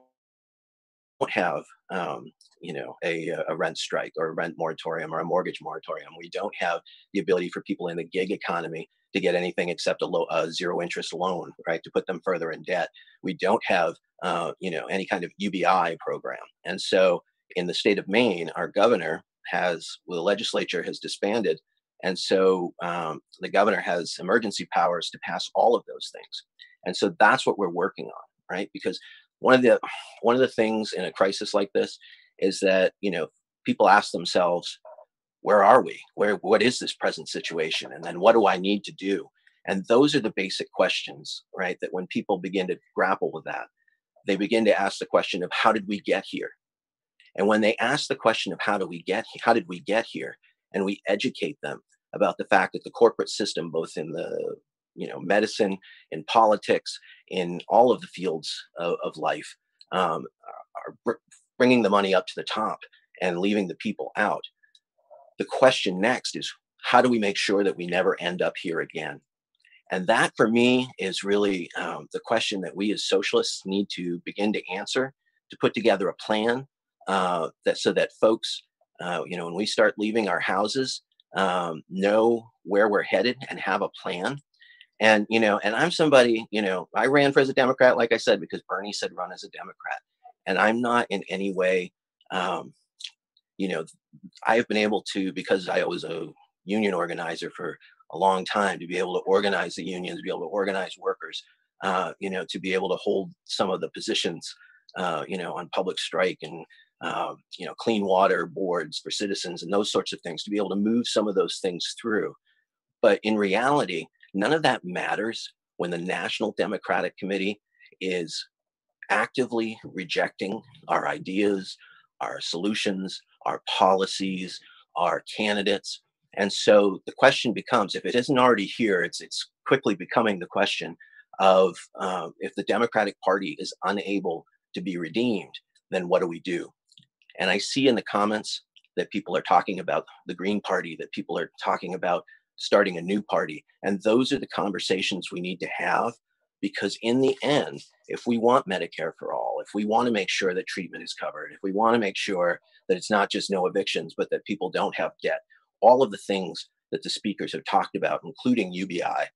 have, um, you know, a, a rent strike or a rent moratorium or a mortgage moratorium. We don't have the ability for people in the gig economy to get anything except a, low, a zero interest loan, right, to put them further in debt. We don't have, uh, you know, any kind of U B I program. And so in the state of Maine, our governor has, well, the legislature has disbanded. And so um, the governor has emergency powers to pass all of those things. And so that's what we're working on, right? Because one of the one of the things in a crisis like this is that, you know, people ask themselves, where are we? Where, what is this present situation? And then what do I need to do? And those are the basic questions, right? That when people begin to grapple with that, they begin to ask the question of how did we get here? And when they ask the question of how do we get, how did we get here? And we educate them about the fact that the corporate system, both in the, you know, medicine, in politics, in all of the fields of, of life, um, are br- bringing the money up to the top and leaving the people out. The question next is, how do we make sure that we never end up here again? And that, for me, is really um, the question that we as socialists need to begin to answer, to put together a plan uh, that so that folks, uh, you know, when we start leaving our houses, um, know where we're headed and have a plan. And, you know, and I'm somebody, you know, I ran for as a Democrat, like I said, because Bernie said run as a Democrat. And I'm not in any way, um, you know, I've been able to, because I was a union organizer for a long time, to be able to organize the unions, to be able to organize workers, uh, you know, to be able to hold some of the positions, uh, you know, on public strike and, uh, you know, clean water boards for citizens and those sorts of things, to be able to move some of those things through. But in reality, none of that matters when the National Democratic Committee is actively rejecting our ideas, our solutions, our policies, our candidates. And so the question becomes, if it isn't already here, it's it's quickly becoming the question of uh, if the Democratic Party is unable to be redeemed, then what do we do? And I see in the comments that people are talking about the Green Party, that people are talking about starting a new party. And those are the conversations we need to have, because in the end, if we want Medicare for all, if we want to make sure that treatment is covered, if we want to make sure that it's not just no evictions, but that people don't have debt, all of the things that the speakers have talked about, including U B I,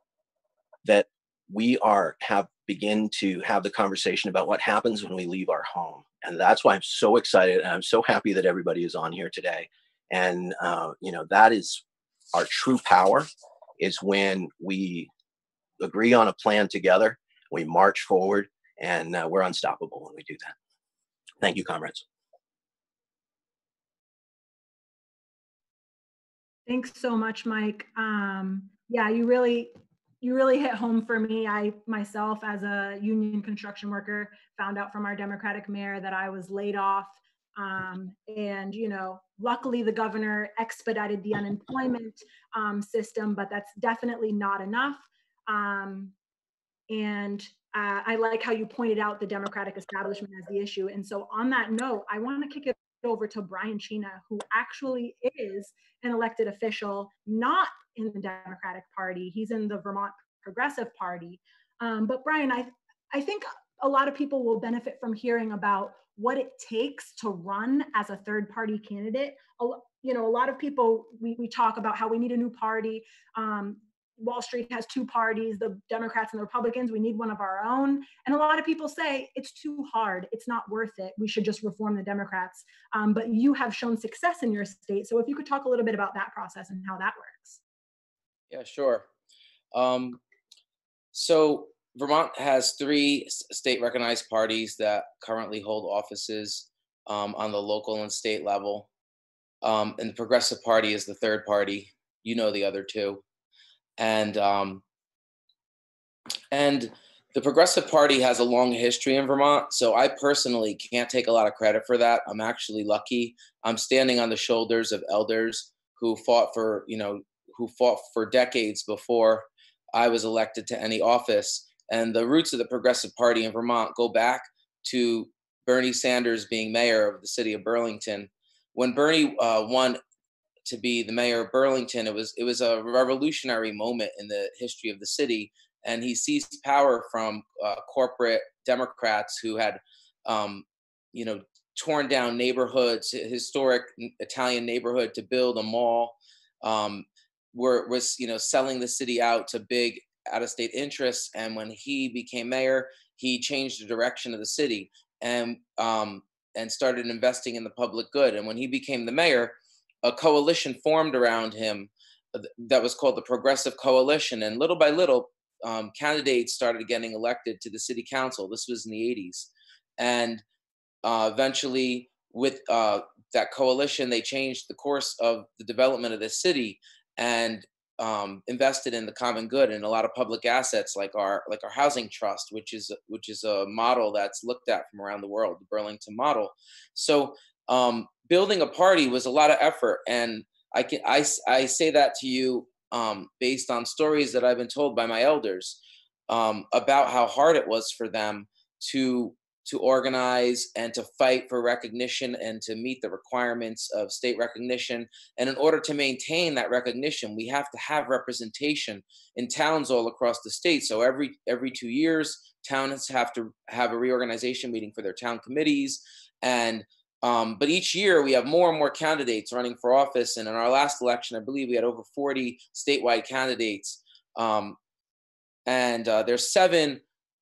that we are have begin to have the conversation about what happens when we leave our home. And that's why I'm so excited. And I'm so happy that everybody is on here today. And, uh, you know, that is our true power, is when we agree on a plan together, We march forward, and uh, we're unstoppable when we do that. Thank you, comrades. Thanks so much, Mike. Um, yeah, you really, you really hit home for me. I myself, as a union construction worker, found out from our Democratic mayor that I was laid off. Um, and, you know, luckily the governor expedited the unemployment um, system, but that's definitely not enough. Um, and uh, I like how you pointed out the Democratic establishment as the issue. And so on that note, I want to kick it over to Brian Chena, who actually is an elected official, not in the Democratic Party. He's in the Vermont Progressive Party. Um, but Brian, I, I think a lot of people will benefit from hearing about what it takes to run as a third party candidate. A, you know, a lot of people, we, we talk about how we need a new party. Um, Wall Street has two parties, the Democrats and the Republicans. We need one of our own. And a lot of people say it's too hard. It's not worth it. We should just reform the Democrats. Um, but you have shown success in your state. So if you could talk a little bit about that process and how that works. Yeah, sure. Um, so Vermont has three state recognized parties that currently hold offices um, on the local and state level. Um, and the Progressive Party is the third party. You know the other two. And um, and the Progressive Party has a long history in Vermont, so I personally can't take a lot of credit for that. I'm actually lucky. I'm standing on the shoulders of elders who fought for, you know, who fought for decades before I was elected to any office. And the roots of the Progressive Party in Vermont go back to Bernie Sanders being mayor of the city of Burlington. When Bernie uh, won to be the mayor of Burlington, it was it was a revolutionary moment in the history of the city, and he seized power from uh, corporate Democrats who had, um, you know, torn down neighborhoods, historic Italian neighborhood, to build a mall. Um, were was you know selling the city out to big out-of-state interests, and when he became mayor, he changed the direction of the city and um, and started investing in the public good. And when he became the mayor, a coalition formed around him that was called the Progressive Coalition. And little by little, um, candidates started getting elected to the city council. This was in the eighties. And uh, eventually, with uh, that coalition, they changed the course of the development of the city and um, invested in the common good and a lot of public assets, like our like our housing trust, which is which is a model that's looked at from around the world, the Burlington model. So um, building a party was a lot of effort, and I can I, I say that to you um, based on stories that I've been told by my elders um, about how hard it was for them to to organize and to fight for recognition and to meet the requirements of state recognition. And in order to maintain that recognition, we have to have representation in towns all across the state. So every every two years, towns have to have a reorganization meeting for their town committees. And um, but each year we have more and more candidates running for office. And in our last election, I believe we had over forty statewide candidates. Um, and uh, there's seven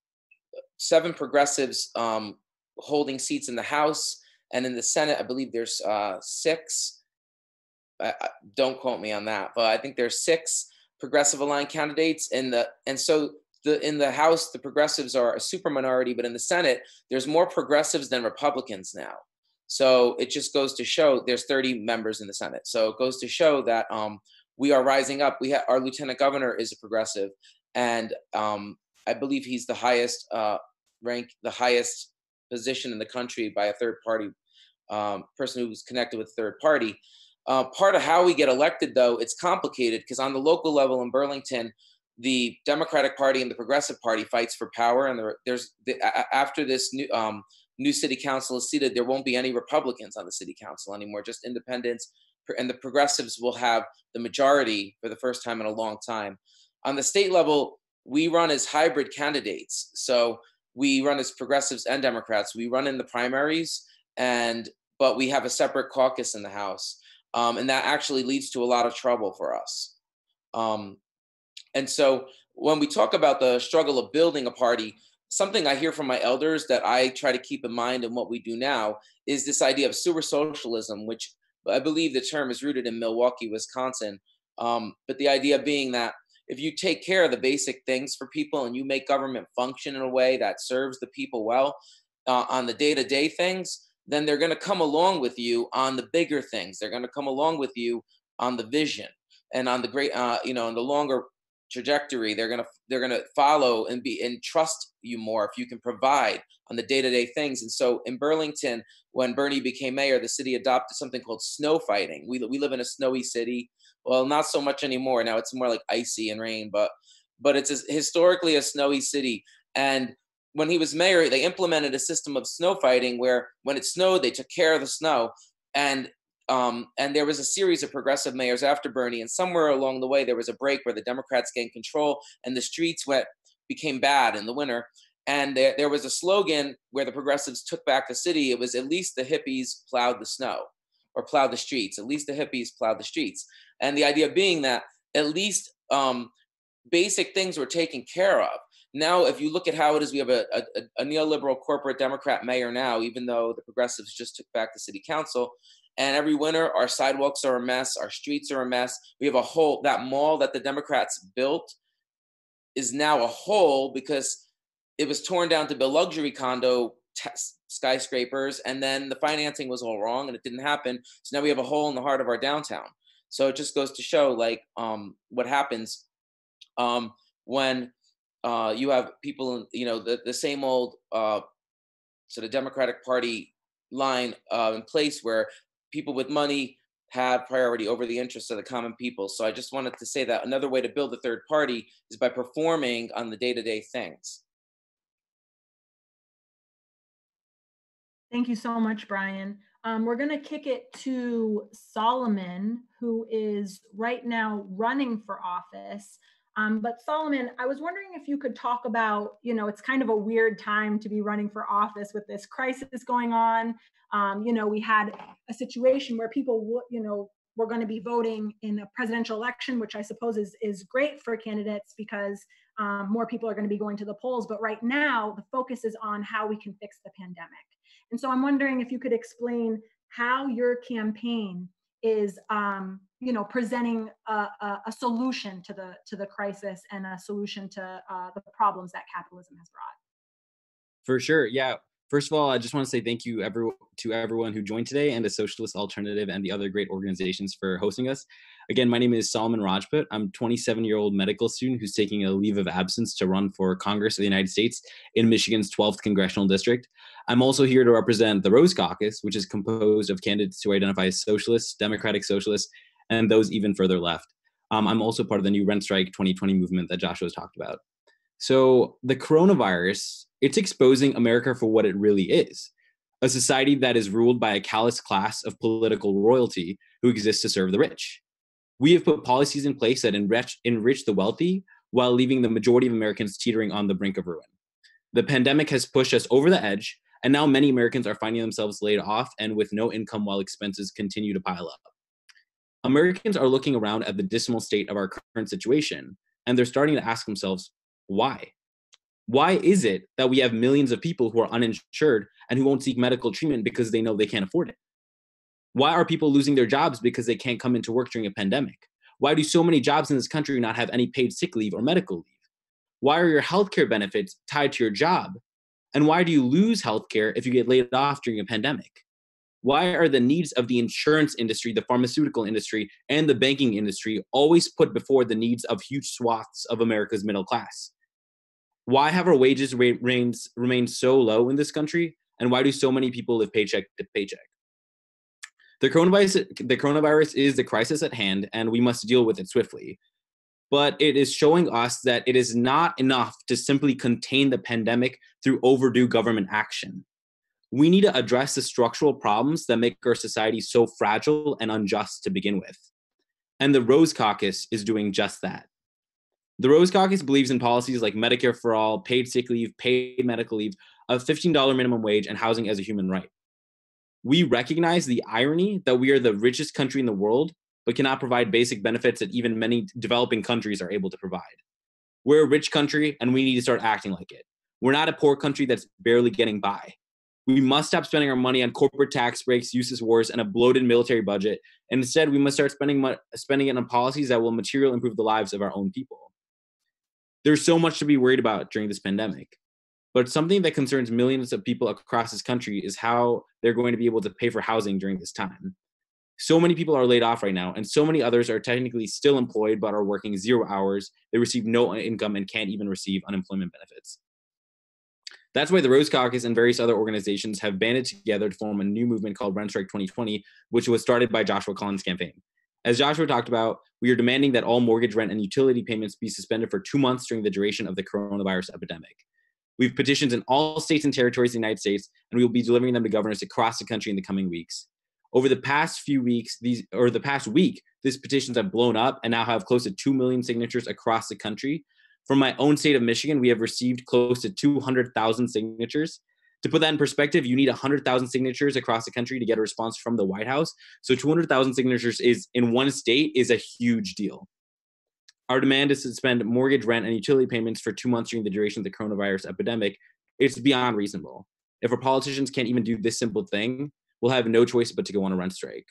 seven progressives um, holding seats in the House, and in the Senate, I believe there's uh, six. I, I, don't quote me on that, but I think there's six progressive aligned candidates in the, and so the in the House, the progressives are a super minority, but in the Senate, there's more progressives than Republicans now. So it just goes to show there's thirty members in the Senate. So it goes to show that um, we are rising up. We have our lieutenant governor is a progressive, and um, I believe he's the highest uh, rank, the highest position in the country by a third party um, person who's connected with a third party. Uh, part of how we get elected, though, it's complicated because on the local level in Burlington, the Democratic Party and the Progressive Party fights for power, and there, there's the, after this new um, new city council is seated, there won't be any Republicans on the city council anymore, just independents, and the progressives will have the majority for the first time in a long time. On the state level, we run as hybrid candidates. So we run as progressives and Democrats. We run in the primaries, and but we have a separate caucus in the House. Um, and that actually leads to a lot of trouble for us. Um, and so when we talk about the struggle of building a party, something I hear from my elders that I try to keep in mind in what we do now is this idea of sewer socialism, which I believe the term is rooted in Milwaukee, Wisconsin. Um, but the idea being that if you take care of the basic things for people and you make government function in a way that serves the people well uh, on the day-to-day things, then they're going to come along with you on the bigger things. They're going to come along with you on the vision and on the great, uh, you know, in the longer trajectory. They're going to they're going to follow and be and trust you more if you can provide on the day-to-day things. And so in Burlington, when Bernie became mayor, the city adopted something called snow fighting. We we live in a snowy city. Well, not so much anymore. Now it's more like icy and rain, but but it's a, historically a snowy city. And when he was mayor, they implemented a system of snow fighting where when it snowed, they took care of the snow. And um, and there was a series of progressive mayors after Bernie. And somewhere along the way, there was a break where the Democrats gained control and the streets went became bad in the winter. And there, there was a slogan where the progressives took back the city. It was, at least the hippies plowed the snow or plowed the streets. At least the hippies plowed the streets. And the idea being that at least um, basic things were taken care of. Now, if you look at how it is, we have a, a, a neoliberal corporate Democrat mayor now, even though the progressives just took back the city council. And every winter, our sidewalks are a mess. Our streets are a mess. We have a hole. That mall that the Democrats built is now a hole because it was torn down to build luxury condo t- skyscrapers. And then the financing was all wrong and it didn't happen. So now we have a hole in the heart of our downtown. So it just goes to show like um, what happens um, when uh, you have people, you know, the, the same old uh, sort of Democratic Party line uh, in place where people with money have priority over the interests of the common people. So I just wanted to say that another way to build a third party is by performing on the day-to-day things. Thank you so much, Brian. Um, we're going to kick it to Solomon, who is right now running for office. Um, but Solomon, I was wondering if you could talk about, you know, it's kind of a weird time to be running for office with this crisis going on. Um, you know, we had a situation where people, you know, were going to be voting in a presidential election, which I suppose is, is great for candidates because um, more people are going to be going to the polls. But right now, the focus is on how we can fix the pandemic. And so I'm wondering if you could explain how your campaign is, um, you know, presenting a, a, a solution to the to the crisis and a solution to uh, the problems that capitalism has brought. For sure, yeah. First of all, I just want to say thank you every, to everyone who joined today and the Socialist Alternative and the other great organizations for hosting us. Again, my name is Solomon Rajput. I'm a twenty-seven-year-old medical student who's taking a leave of absence to run for Congress of the United States in Michigan's twelfth Congressional District. I'm also here to represent the Rose Caucus, which is composed of candidates who identify as socialists, democratic socialists, and those even further left. Um, I'm also part of the new Rent Strike twenty twenty movement that Joshua's talked about. So the coronavirus, it's exposing America for what it really is, a society that is ruled by a callous class of political royalty who exists to serve the rich. We have put policies in place that enrich, enrich the wealthy while leaving the majority of Americans teetering on the brink of ruin. The pandemic has pushed us over the edge, and now many Americans are finding themselves laid off and with no income while expenses continue to pile up. Americans are looking around at the dismal state of our current situation, and they're starting to ask themselves, why? Why is it that we have millions of people who are uninsured and who won't seek medical treatment because they know they can't afford it? Why are people losing their jobs because they can't come into work during a pandemic? Why do so many jobs in this country not have any paid sick leave or medical leave? Why are your healthcare benefits tied to your job? And why do you lose healthcare if you get laid off during a pandemic? Why are the needs of the insurance industry, the pharmaceutical industry, and the banking industry always put before the needs of huge swaths of America's middle class? Why have our wages remained, remained so low in this country? And why do so many people live paycheck to paycheck? The coronavirus, the coronavirus is the crisis at hand, and we must deal with it swiftly. But it is showing us that it is not enough to simply contain the pandemic through overdue government action. We need to address the structural problems that make our society so fragile and unjust to begin with. And the Rose Caucus is doing just that. The Rose Caucus believes in policies like Medicare for all, paid sick leave, paid medical leave, a fifteen dollars minimum wage, and housing as a human right. We recognize the irony that we are the richest country in the world, but cannot provide basic benefits that even many developing countries are able to provide. We're a rich country, and we need to start acting like it. We're not a poor country that's barely getting by. We must stop spending our money on corporate tax breaks, useless wars, and a bloated military budget. And instead, we must start spending, mo- spending it on policies that will materially improve the lives of our own people. There's so much to be worried about during this pandemic. But something that concerns millions of people across this country is how they're going to be able to pay for housing during this time. So many people are laid off right now, and so many others are technically still employed but are working zero hours. They receive no income and can't even receive unemployment benefits. That's why the Rose Caucus and various other organizations have banded together to form a new movement called Rent Strike twenty twenty, which was started by Joshua Collins' campaign. As Joshua talked about, we are demanding that all mortgage, rent, and utility payments be suspended for two months during the duration of the coronavirus epidemic. We've petitions in all states and territories in the United States, and we will be delivering them to governors across the country in the coming weeks. Over the past few weeks, these or the past week, these petitions have blown up and now have close to two million signatures across the country. From my own state of Michigan, we have received close to two hundred thousand signatures. To put that in perspective, you need one hundred thousand signatures across the country to get a response from the White House. So two hundred thousand signatures is in one state is a huge deal. Our demand is to suspend mortgage, rent, and utility payments for two months during the duration of the coronavirus epidemic. It's beyond reasonable. If our politicians can't even do this simple thing, we'll have no choice but to go on a rent strike.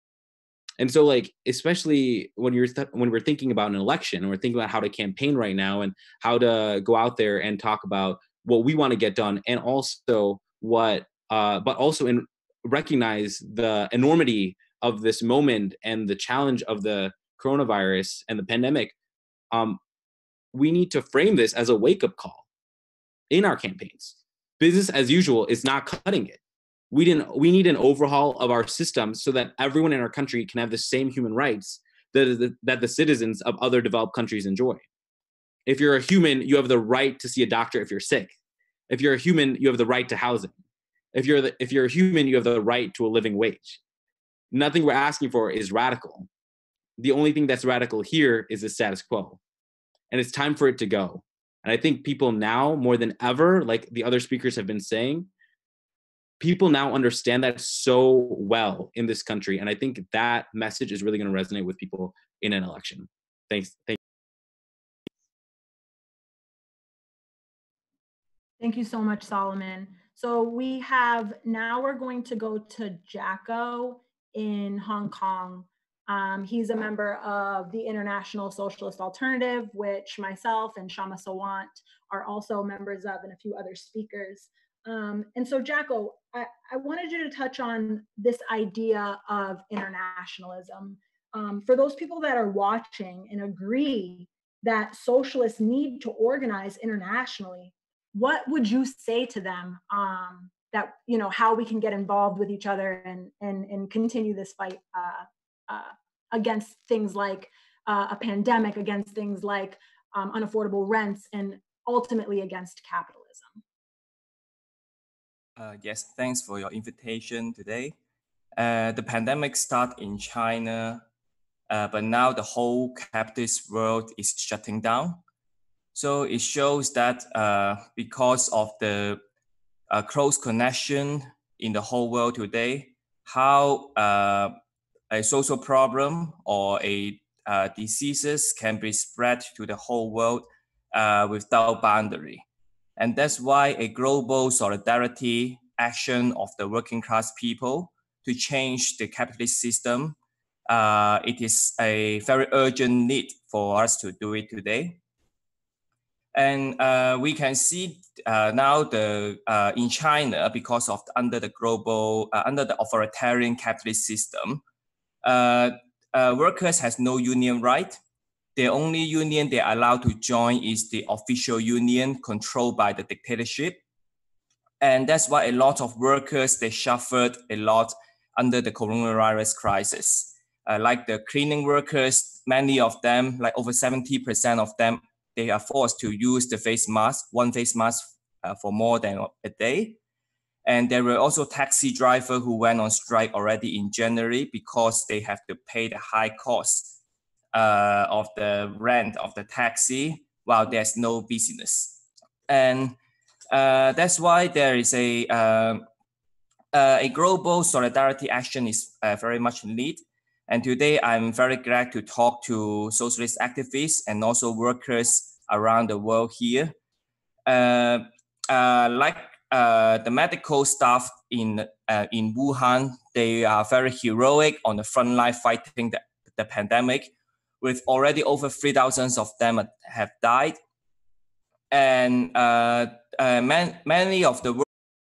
And so, like, especially when you're th- when we're thinking about an election, and we're thinking about how to campaign right now and how to go out there and talk about what we want to get done, and also what, uh, but also in recognize the enormity of this moment and the challenge of the coronavirus and the pandemic. Um, we need to frame this as a wake-up call in our campaigns. Business as usual is not cutting it. We didn't. We need an overhaul of our system so that everyone in our country can have the same human rights that, that the citizens of other developed countries enjoy. If you're a human, you have the right to see a doctor if you're sick. If you're a human, you have the right to housing. If you're the, if you're a human, you have the right to a living wage. Nothing we're asking for is radical. The only thing that's radical here is the status quo. And it's time for it to go. And I think people now, more than ever, like the other speakers have been saying, people now understand that so well in this country. And I think that message is really going to resonate with people in an election. Thanks. Thank you. Thank you so much, Solomon. So we have, now we're going to go to Jacko in Hong Kong. Um, he's a member of the International Socialist Alternative, which myself and Kshama Sawant are also members of, and a few other speakers. Um, and so, Jacko, I, I wanted you to touch on this idea of internationalism. Um, for those people that are watching and agree that socialists need to organize internationally, what would you say to them um, that, you know, how we can get involved with each other and, and, and continue this fight uh, uh, against things like uh, a pandemic, against things like um, unaffordable rents, and ultimately against capitalism? Uh, yes, thanks for your invitation today. Uh, the pandemic started in China, uh, but now the whole capitalist world is shutting down. So it shows that uh, because of the uh, close connection in the whole world today, how uh, a social problem or a uh, diseases can be spread to the whole world uh, without boundary. And that's why a global solidarity action of the working class people to change the capitalist system, uh, it is a very urgent need for us to do it today. And uh, we can see uh, now the uh, in China, because of the, under the global, uh, under the authoritarian capitalist system, uh, uh, workers has no union right. The only union they are allowed to join is the official union controlled by the dictatorship. And that's why a lot of workers, they suffered a lot under the coronavirus crisis. Uh, like the cleaning workers, many of them, like over seventy percent of them, they are forced to use the face mask, one face mask uh, for more than a day. And there were also taxi drivers who went on strike already in January because they have to pay the high cost uh, of the rent of the taxi while there's no business. And uh, that's why there is a, uh, uh, a global solidarity action is uh, very much needed. And today I'm very glad to talk to socialist activists and also workers around the world here. Uh, uh, like uh, the medical staff in, uh, in Wuhan, they are very heroic on the front line fighting the, the pandemic, with already over three thousand of them have died. and uh, uh, man, many of the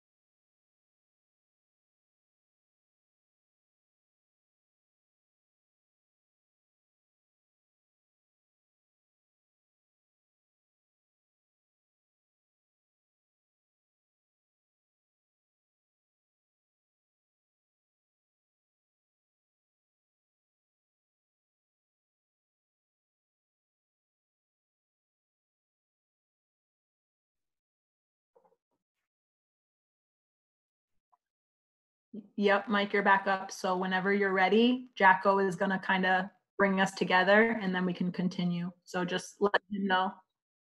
Yep, Mike, you're back up. So whenever you're ready, Jacko is going to kind of bring us together and then we can continue. So just let him know.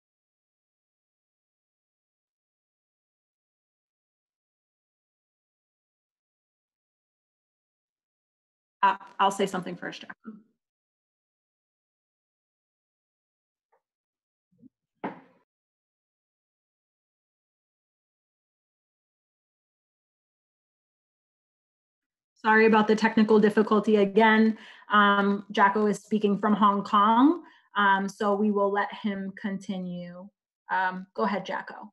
Uh, I'll say something first, Jacko. Sorry about the technical difficulty again. Um, Jacko is speaking from Hong Kong, um, so we will let him continue. Um, go ahead, Jacko.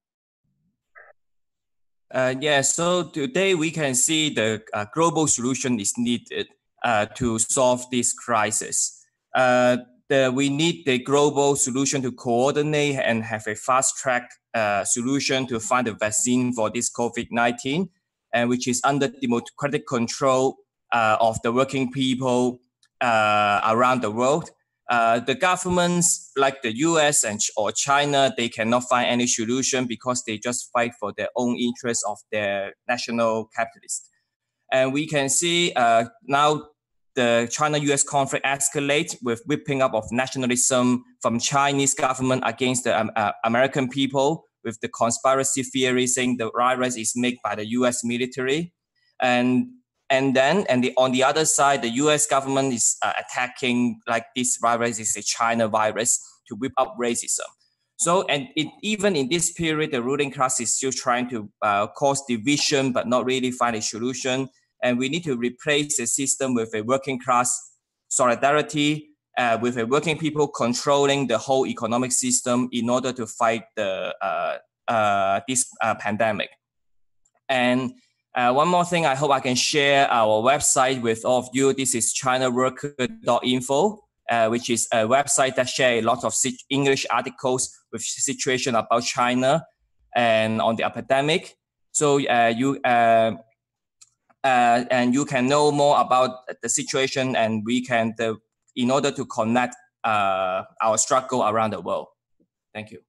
Uh, yeah, so today we can see the uh, global solution is needed uh, to solve this crisis. Uh, the, we need the global solution to coordinate and have a fast track uh, solution to find a vaccine for this COVID nineteen, and which is under democratic control uh, of the working people uh, around the world. Uh, the governments like the U S and or China, they cannot find any solution because they just fight for their own interests of their national capitalists. And we can see uh, now the China-U S conflict escalates with whipping up of nationalism from Chinese government against the um, uh, American people, with the conspiracy theory saying the virus is made by the U S military. And And then, and the, on the other side, the U S government is uh, attacking like this virus is a China virus to whip up racism. So, and it, even in this period, the ruling class is still trying to uh, cause division, but not really find a solution. And we need to replace the system with a working class solidarity, uh, with a working people controlling the whole economic system in order to fight the uh, uh, this uh, pandemic. And Uh, one more thing, I hope I can share our website with all of you. This is china worker dot info, uh, which is a website that shares a lot of English articles with situation about China and on the epidemic. So uh, you uh, uh, and you can know more about the situation, and we can, the, in order to connect uh, our struggle around the world. Thank you.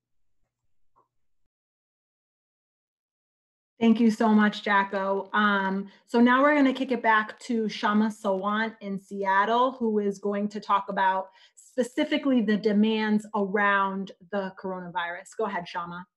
Thank you so much, Jacko. Um, so now we're going to kick it back to Kshama Sawant in Seattle, who is going to talk about specifically the demands around the coronavirus. Go ahead, Kshama.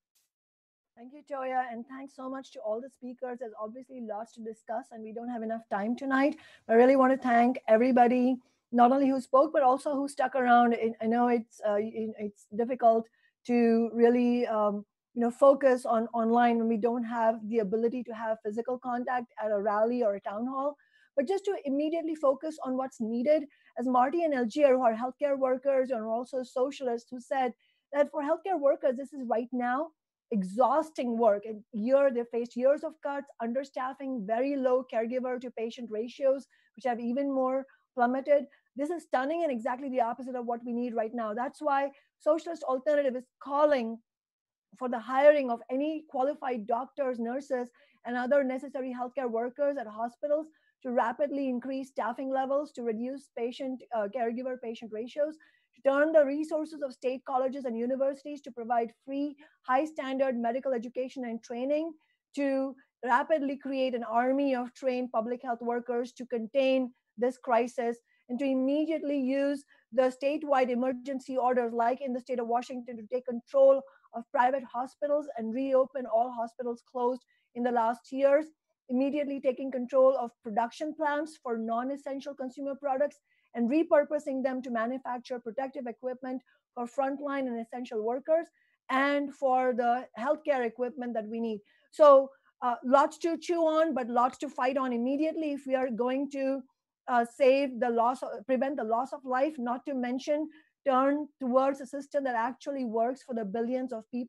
Thank you, Toya, and thanks so much to all the speakers. There's obviously lots to discuss, and we don't have enough time tonight. I really want to thank everybody, not only who spoke, but also who stuck around. I know it's uh, it's difficult to really um, you know, focus on online when we don't have the ability to have physical contact at a rally or a town hall, but just to immediately focus on what's needed. As Marty and Algier, who are healthcare workers and are also socialists, who said that for healthcare workers, this is right now exhausting work. And year, they faced years of cuts, understaffing, very low caregiver to patient ratios, which have even more plummeted. This is stunning and exactly the opposite of what we need right now. That's why Socialist Alternative is calling for the hiring of any qualified doctors, nurses, and other necessary healthcare workers at hospitals to rapidly increase staffing levels, to reduce patient uh, caregiver-patient ratios, to turn the resources of state colleges and universities to provide free, high-standard medical education and training, to rapidly create an army of trained public health workers to contain this crisis, and to immediately use the statewide emergency orders, like in the state of Washington, to take control of private hospitals and reopen all hospitals closed in the last years, immediately taking control of production plants for non-essential consumer products and repurposing them to manufacture protective equipment for frontline and essential workers and for the healthcare equipment that we need. So uh, lots to chew on, but lots to fight on immediately if we are going to uh, save the loss, of, prevent the loss of life, not to mention turn towards a system that actually works for the billions of people.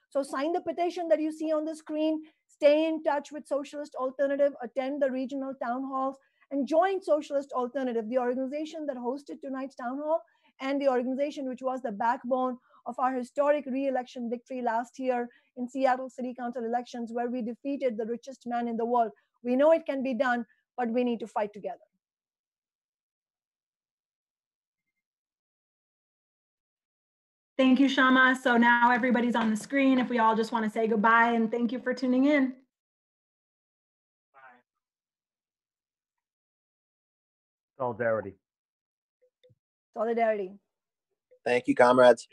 So sign the petition that you see on the screen, stay in touch with Socialist Alternative, attend the regional town halls, and join Socialist Alternative, the organization that hosted tonight's town hall and the organization which was the backbone of our historic re-election victory last year in Seattle City Council elections, where we defeated the richest man in the world. We know it can be done, but we need to fight together. Thank you, Kshama. So now everybody's on the screen. If we all just want to say goodbye and thank you for tuning in. Bye. Solidarity. Solidarity. Thank you, comrades.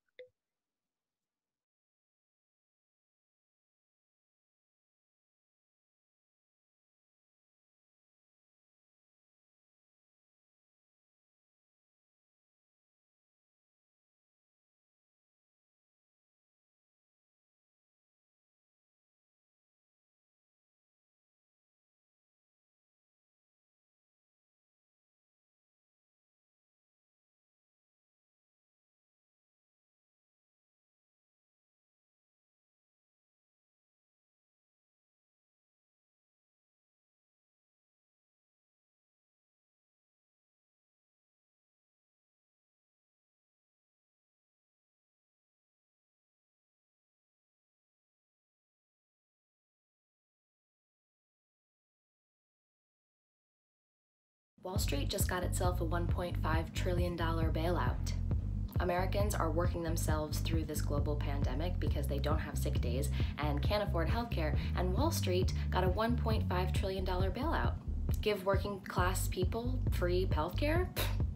Wall Street just got itself a one point five trillion dollar bailout. Americans are working themselves through this global pandemic because they don't have sick days and can't afford healthcare, and Wall Street got a one point five trillion dollar bailout. Give working class people free healthcare?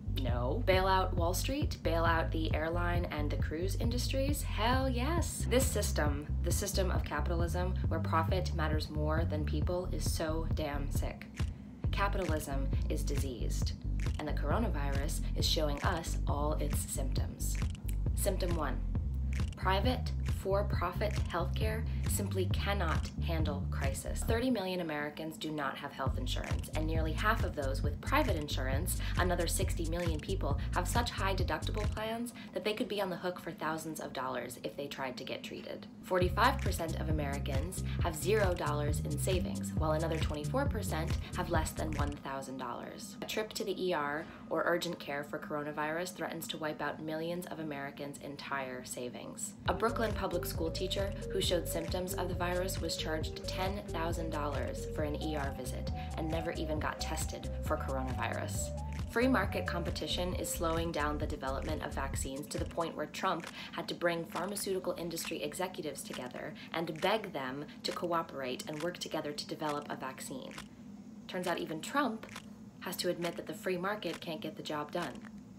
No. Bail out Wall Street? Bail out the airline and the cruise industries? Hell yes. This system, the system of capitalism where profit matters more than people, is so damn sick. Capitalism is diseased, and the coronavirus is showing us all its symptoms. Symptom one, private, for-profit healthcare simply cannot handle crisis. thirty million Americans do not have health insurance, and nearly half of those with private insurance, another sixty million people, have such high deductible plans that they could be on the hook for thousands of dollars if they tried to get treated. forty-five percent of Americans have zero dollars in savings, while another twenty-four percent have less than one thousand dollars. A trip to the E R or urgent care for coronavirus threatens to wipe out millions of Americans' entire savings. A Brooklyn public school teacher who showed symptoms of the virus was charged ten thousand dollars for an E R visit and never even got tested for coronavirus. Free market competition is slowing down the development of vaccines to the point where Trump had to bring pharmaceutical industry executives together and beg them to cooperate and work together to develop a vaccine. Turns out even Trump has to admit that the free market can't get the job done.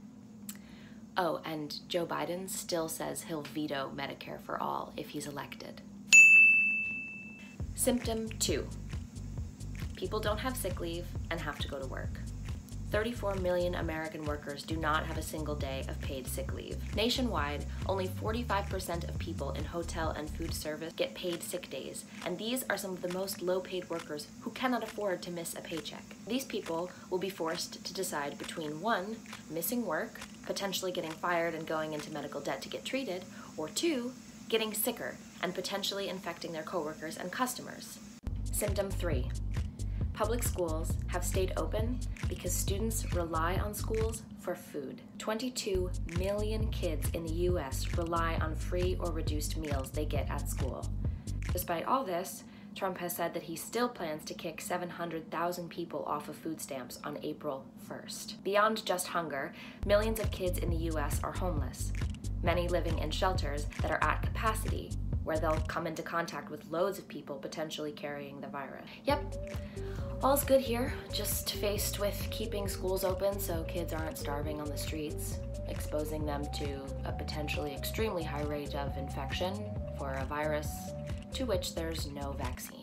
Oh, and Joe Biden still says he'll veto Medicare for all if he's elected. Symptom two, people don't have sick leave and have to go to work. thirty-four million American workers do not have a single day of paid sick leave. Nationwide, only forty-five percent of people in hotel and food service get paid sick days, and these are some of the most low-paid workers who cannot afford to miss a paycheck. These people will be forced to decide between one, missing work, potentially getting fired and going into medical debt to get treated, or two, getting sicker and potentially infecting their coworkers and customers. Symptom three. Public schools have stayed open because students rely on schools for food. twenty-two million kids in the U S rely on free or reduced meals they get at school. Despite all this, Trump has said that he still plans to kick seven hundred thousand people off of food stamps on April first. Beyond just hunger, millions of kids in the U S are homeless, many living in shelters that are at capacity, where they'll come into contact with loads of people potentially carrying the virus. Yep, all's good here, just faced with keeping schools open so kids aren't starving on the streets, exposing them to a potentially extremely high rate of infection for a virus to which there's no vaccine.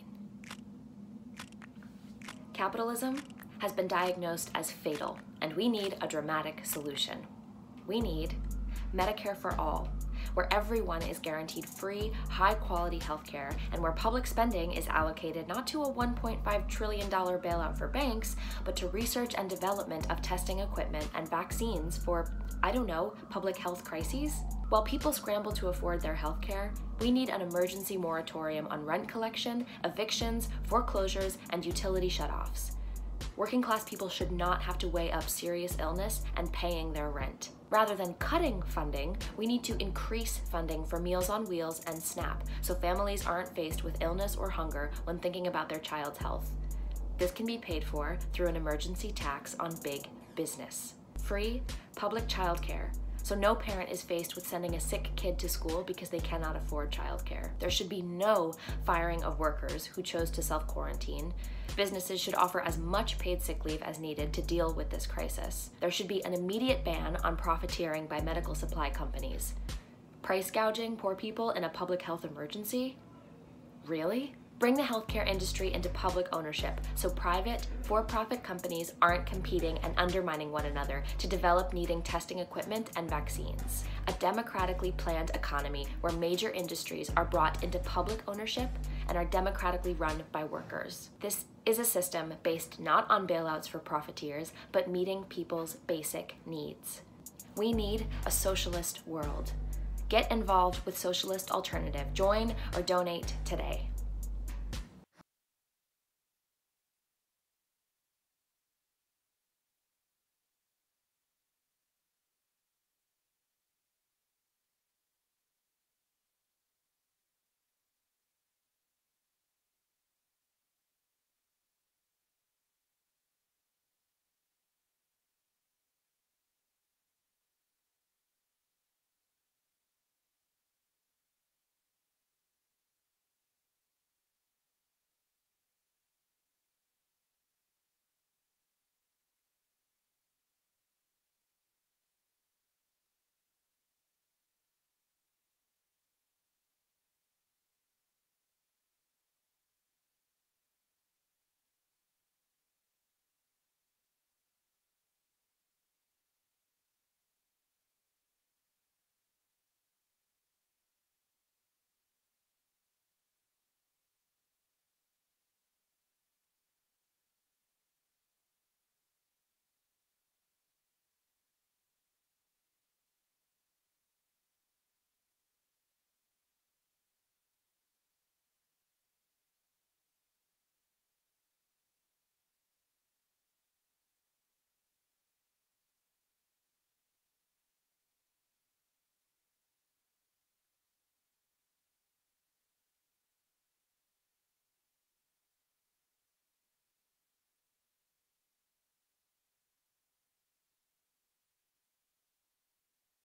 Capitalism has been diagnosed as fatal, and we need a dramatic solution. We need Medicare for all, where everyone is guaranteed free, high-quality healthcare, and where public spending is allocated not to a one point five trillion dollars bailout for banks, but to research and development of testing equipment and vaccines for, I don't know, public health crises? While people scramble to afford their healthcare, we need an emergency moratorium on rent collection, evictions, foreclosures, and utility shutoffs. Working class people should not have to weigh up serious illness and paying their rent. Rather than cutting funding, we need to increase funding for Meals on Wheels and SNAP so families aren't faced with illness or hunger when thinking about their child's health. This can be paid for through an emergency tax on big business. Free public childcare, so no parent is faced with sending a sick kid to school because they cannot afford childcare. There should be no firing of workers who chose to self-quarantine. Businesses should offer as much paid sick leave as needed to deal with this crisis. There should be an immediate ban on profiteering by medical supply companies. Price gouging poor people in a public health emergency? Really? Bring the healthcare industry into public ownership so private, for-profit companies aren't competing and undermining one another to develop needing testing equipment and vaccines. A democratically planned economy where major industries are brought into public ownership and are democratically run by workers. This is a system based not on bailouts for profiteers, but meeting people's basic needs. We need a socialist world. Get involved with Socialist Alternative. Join or donate today.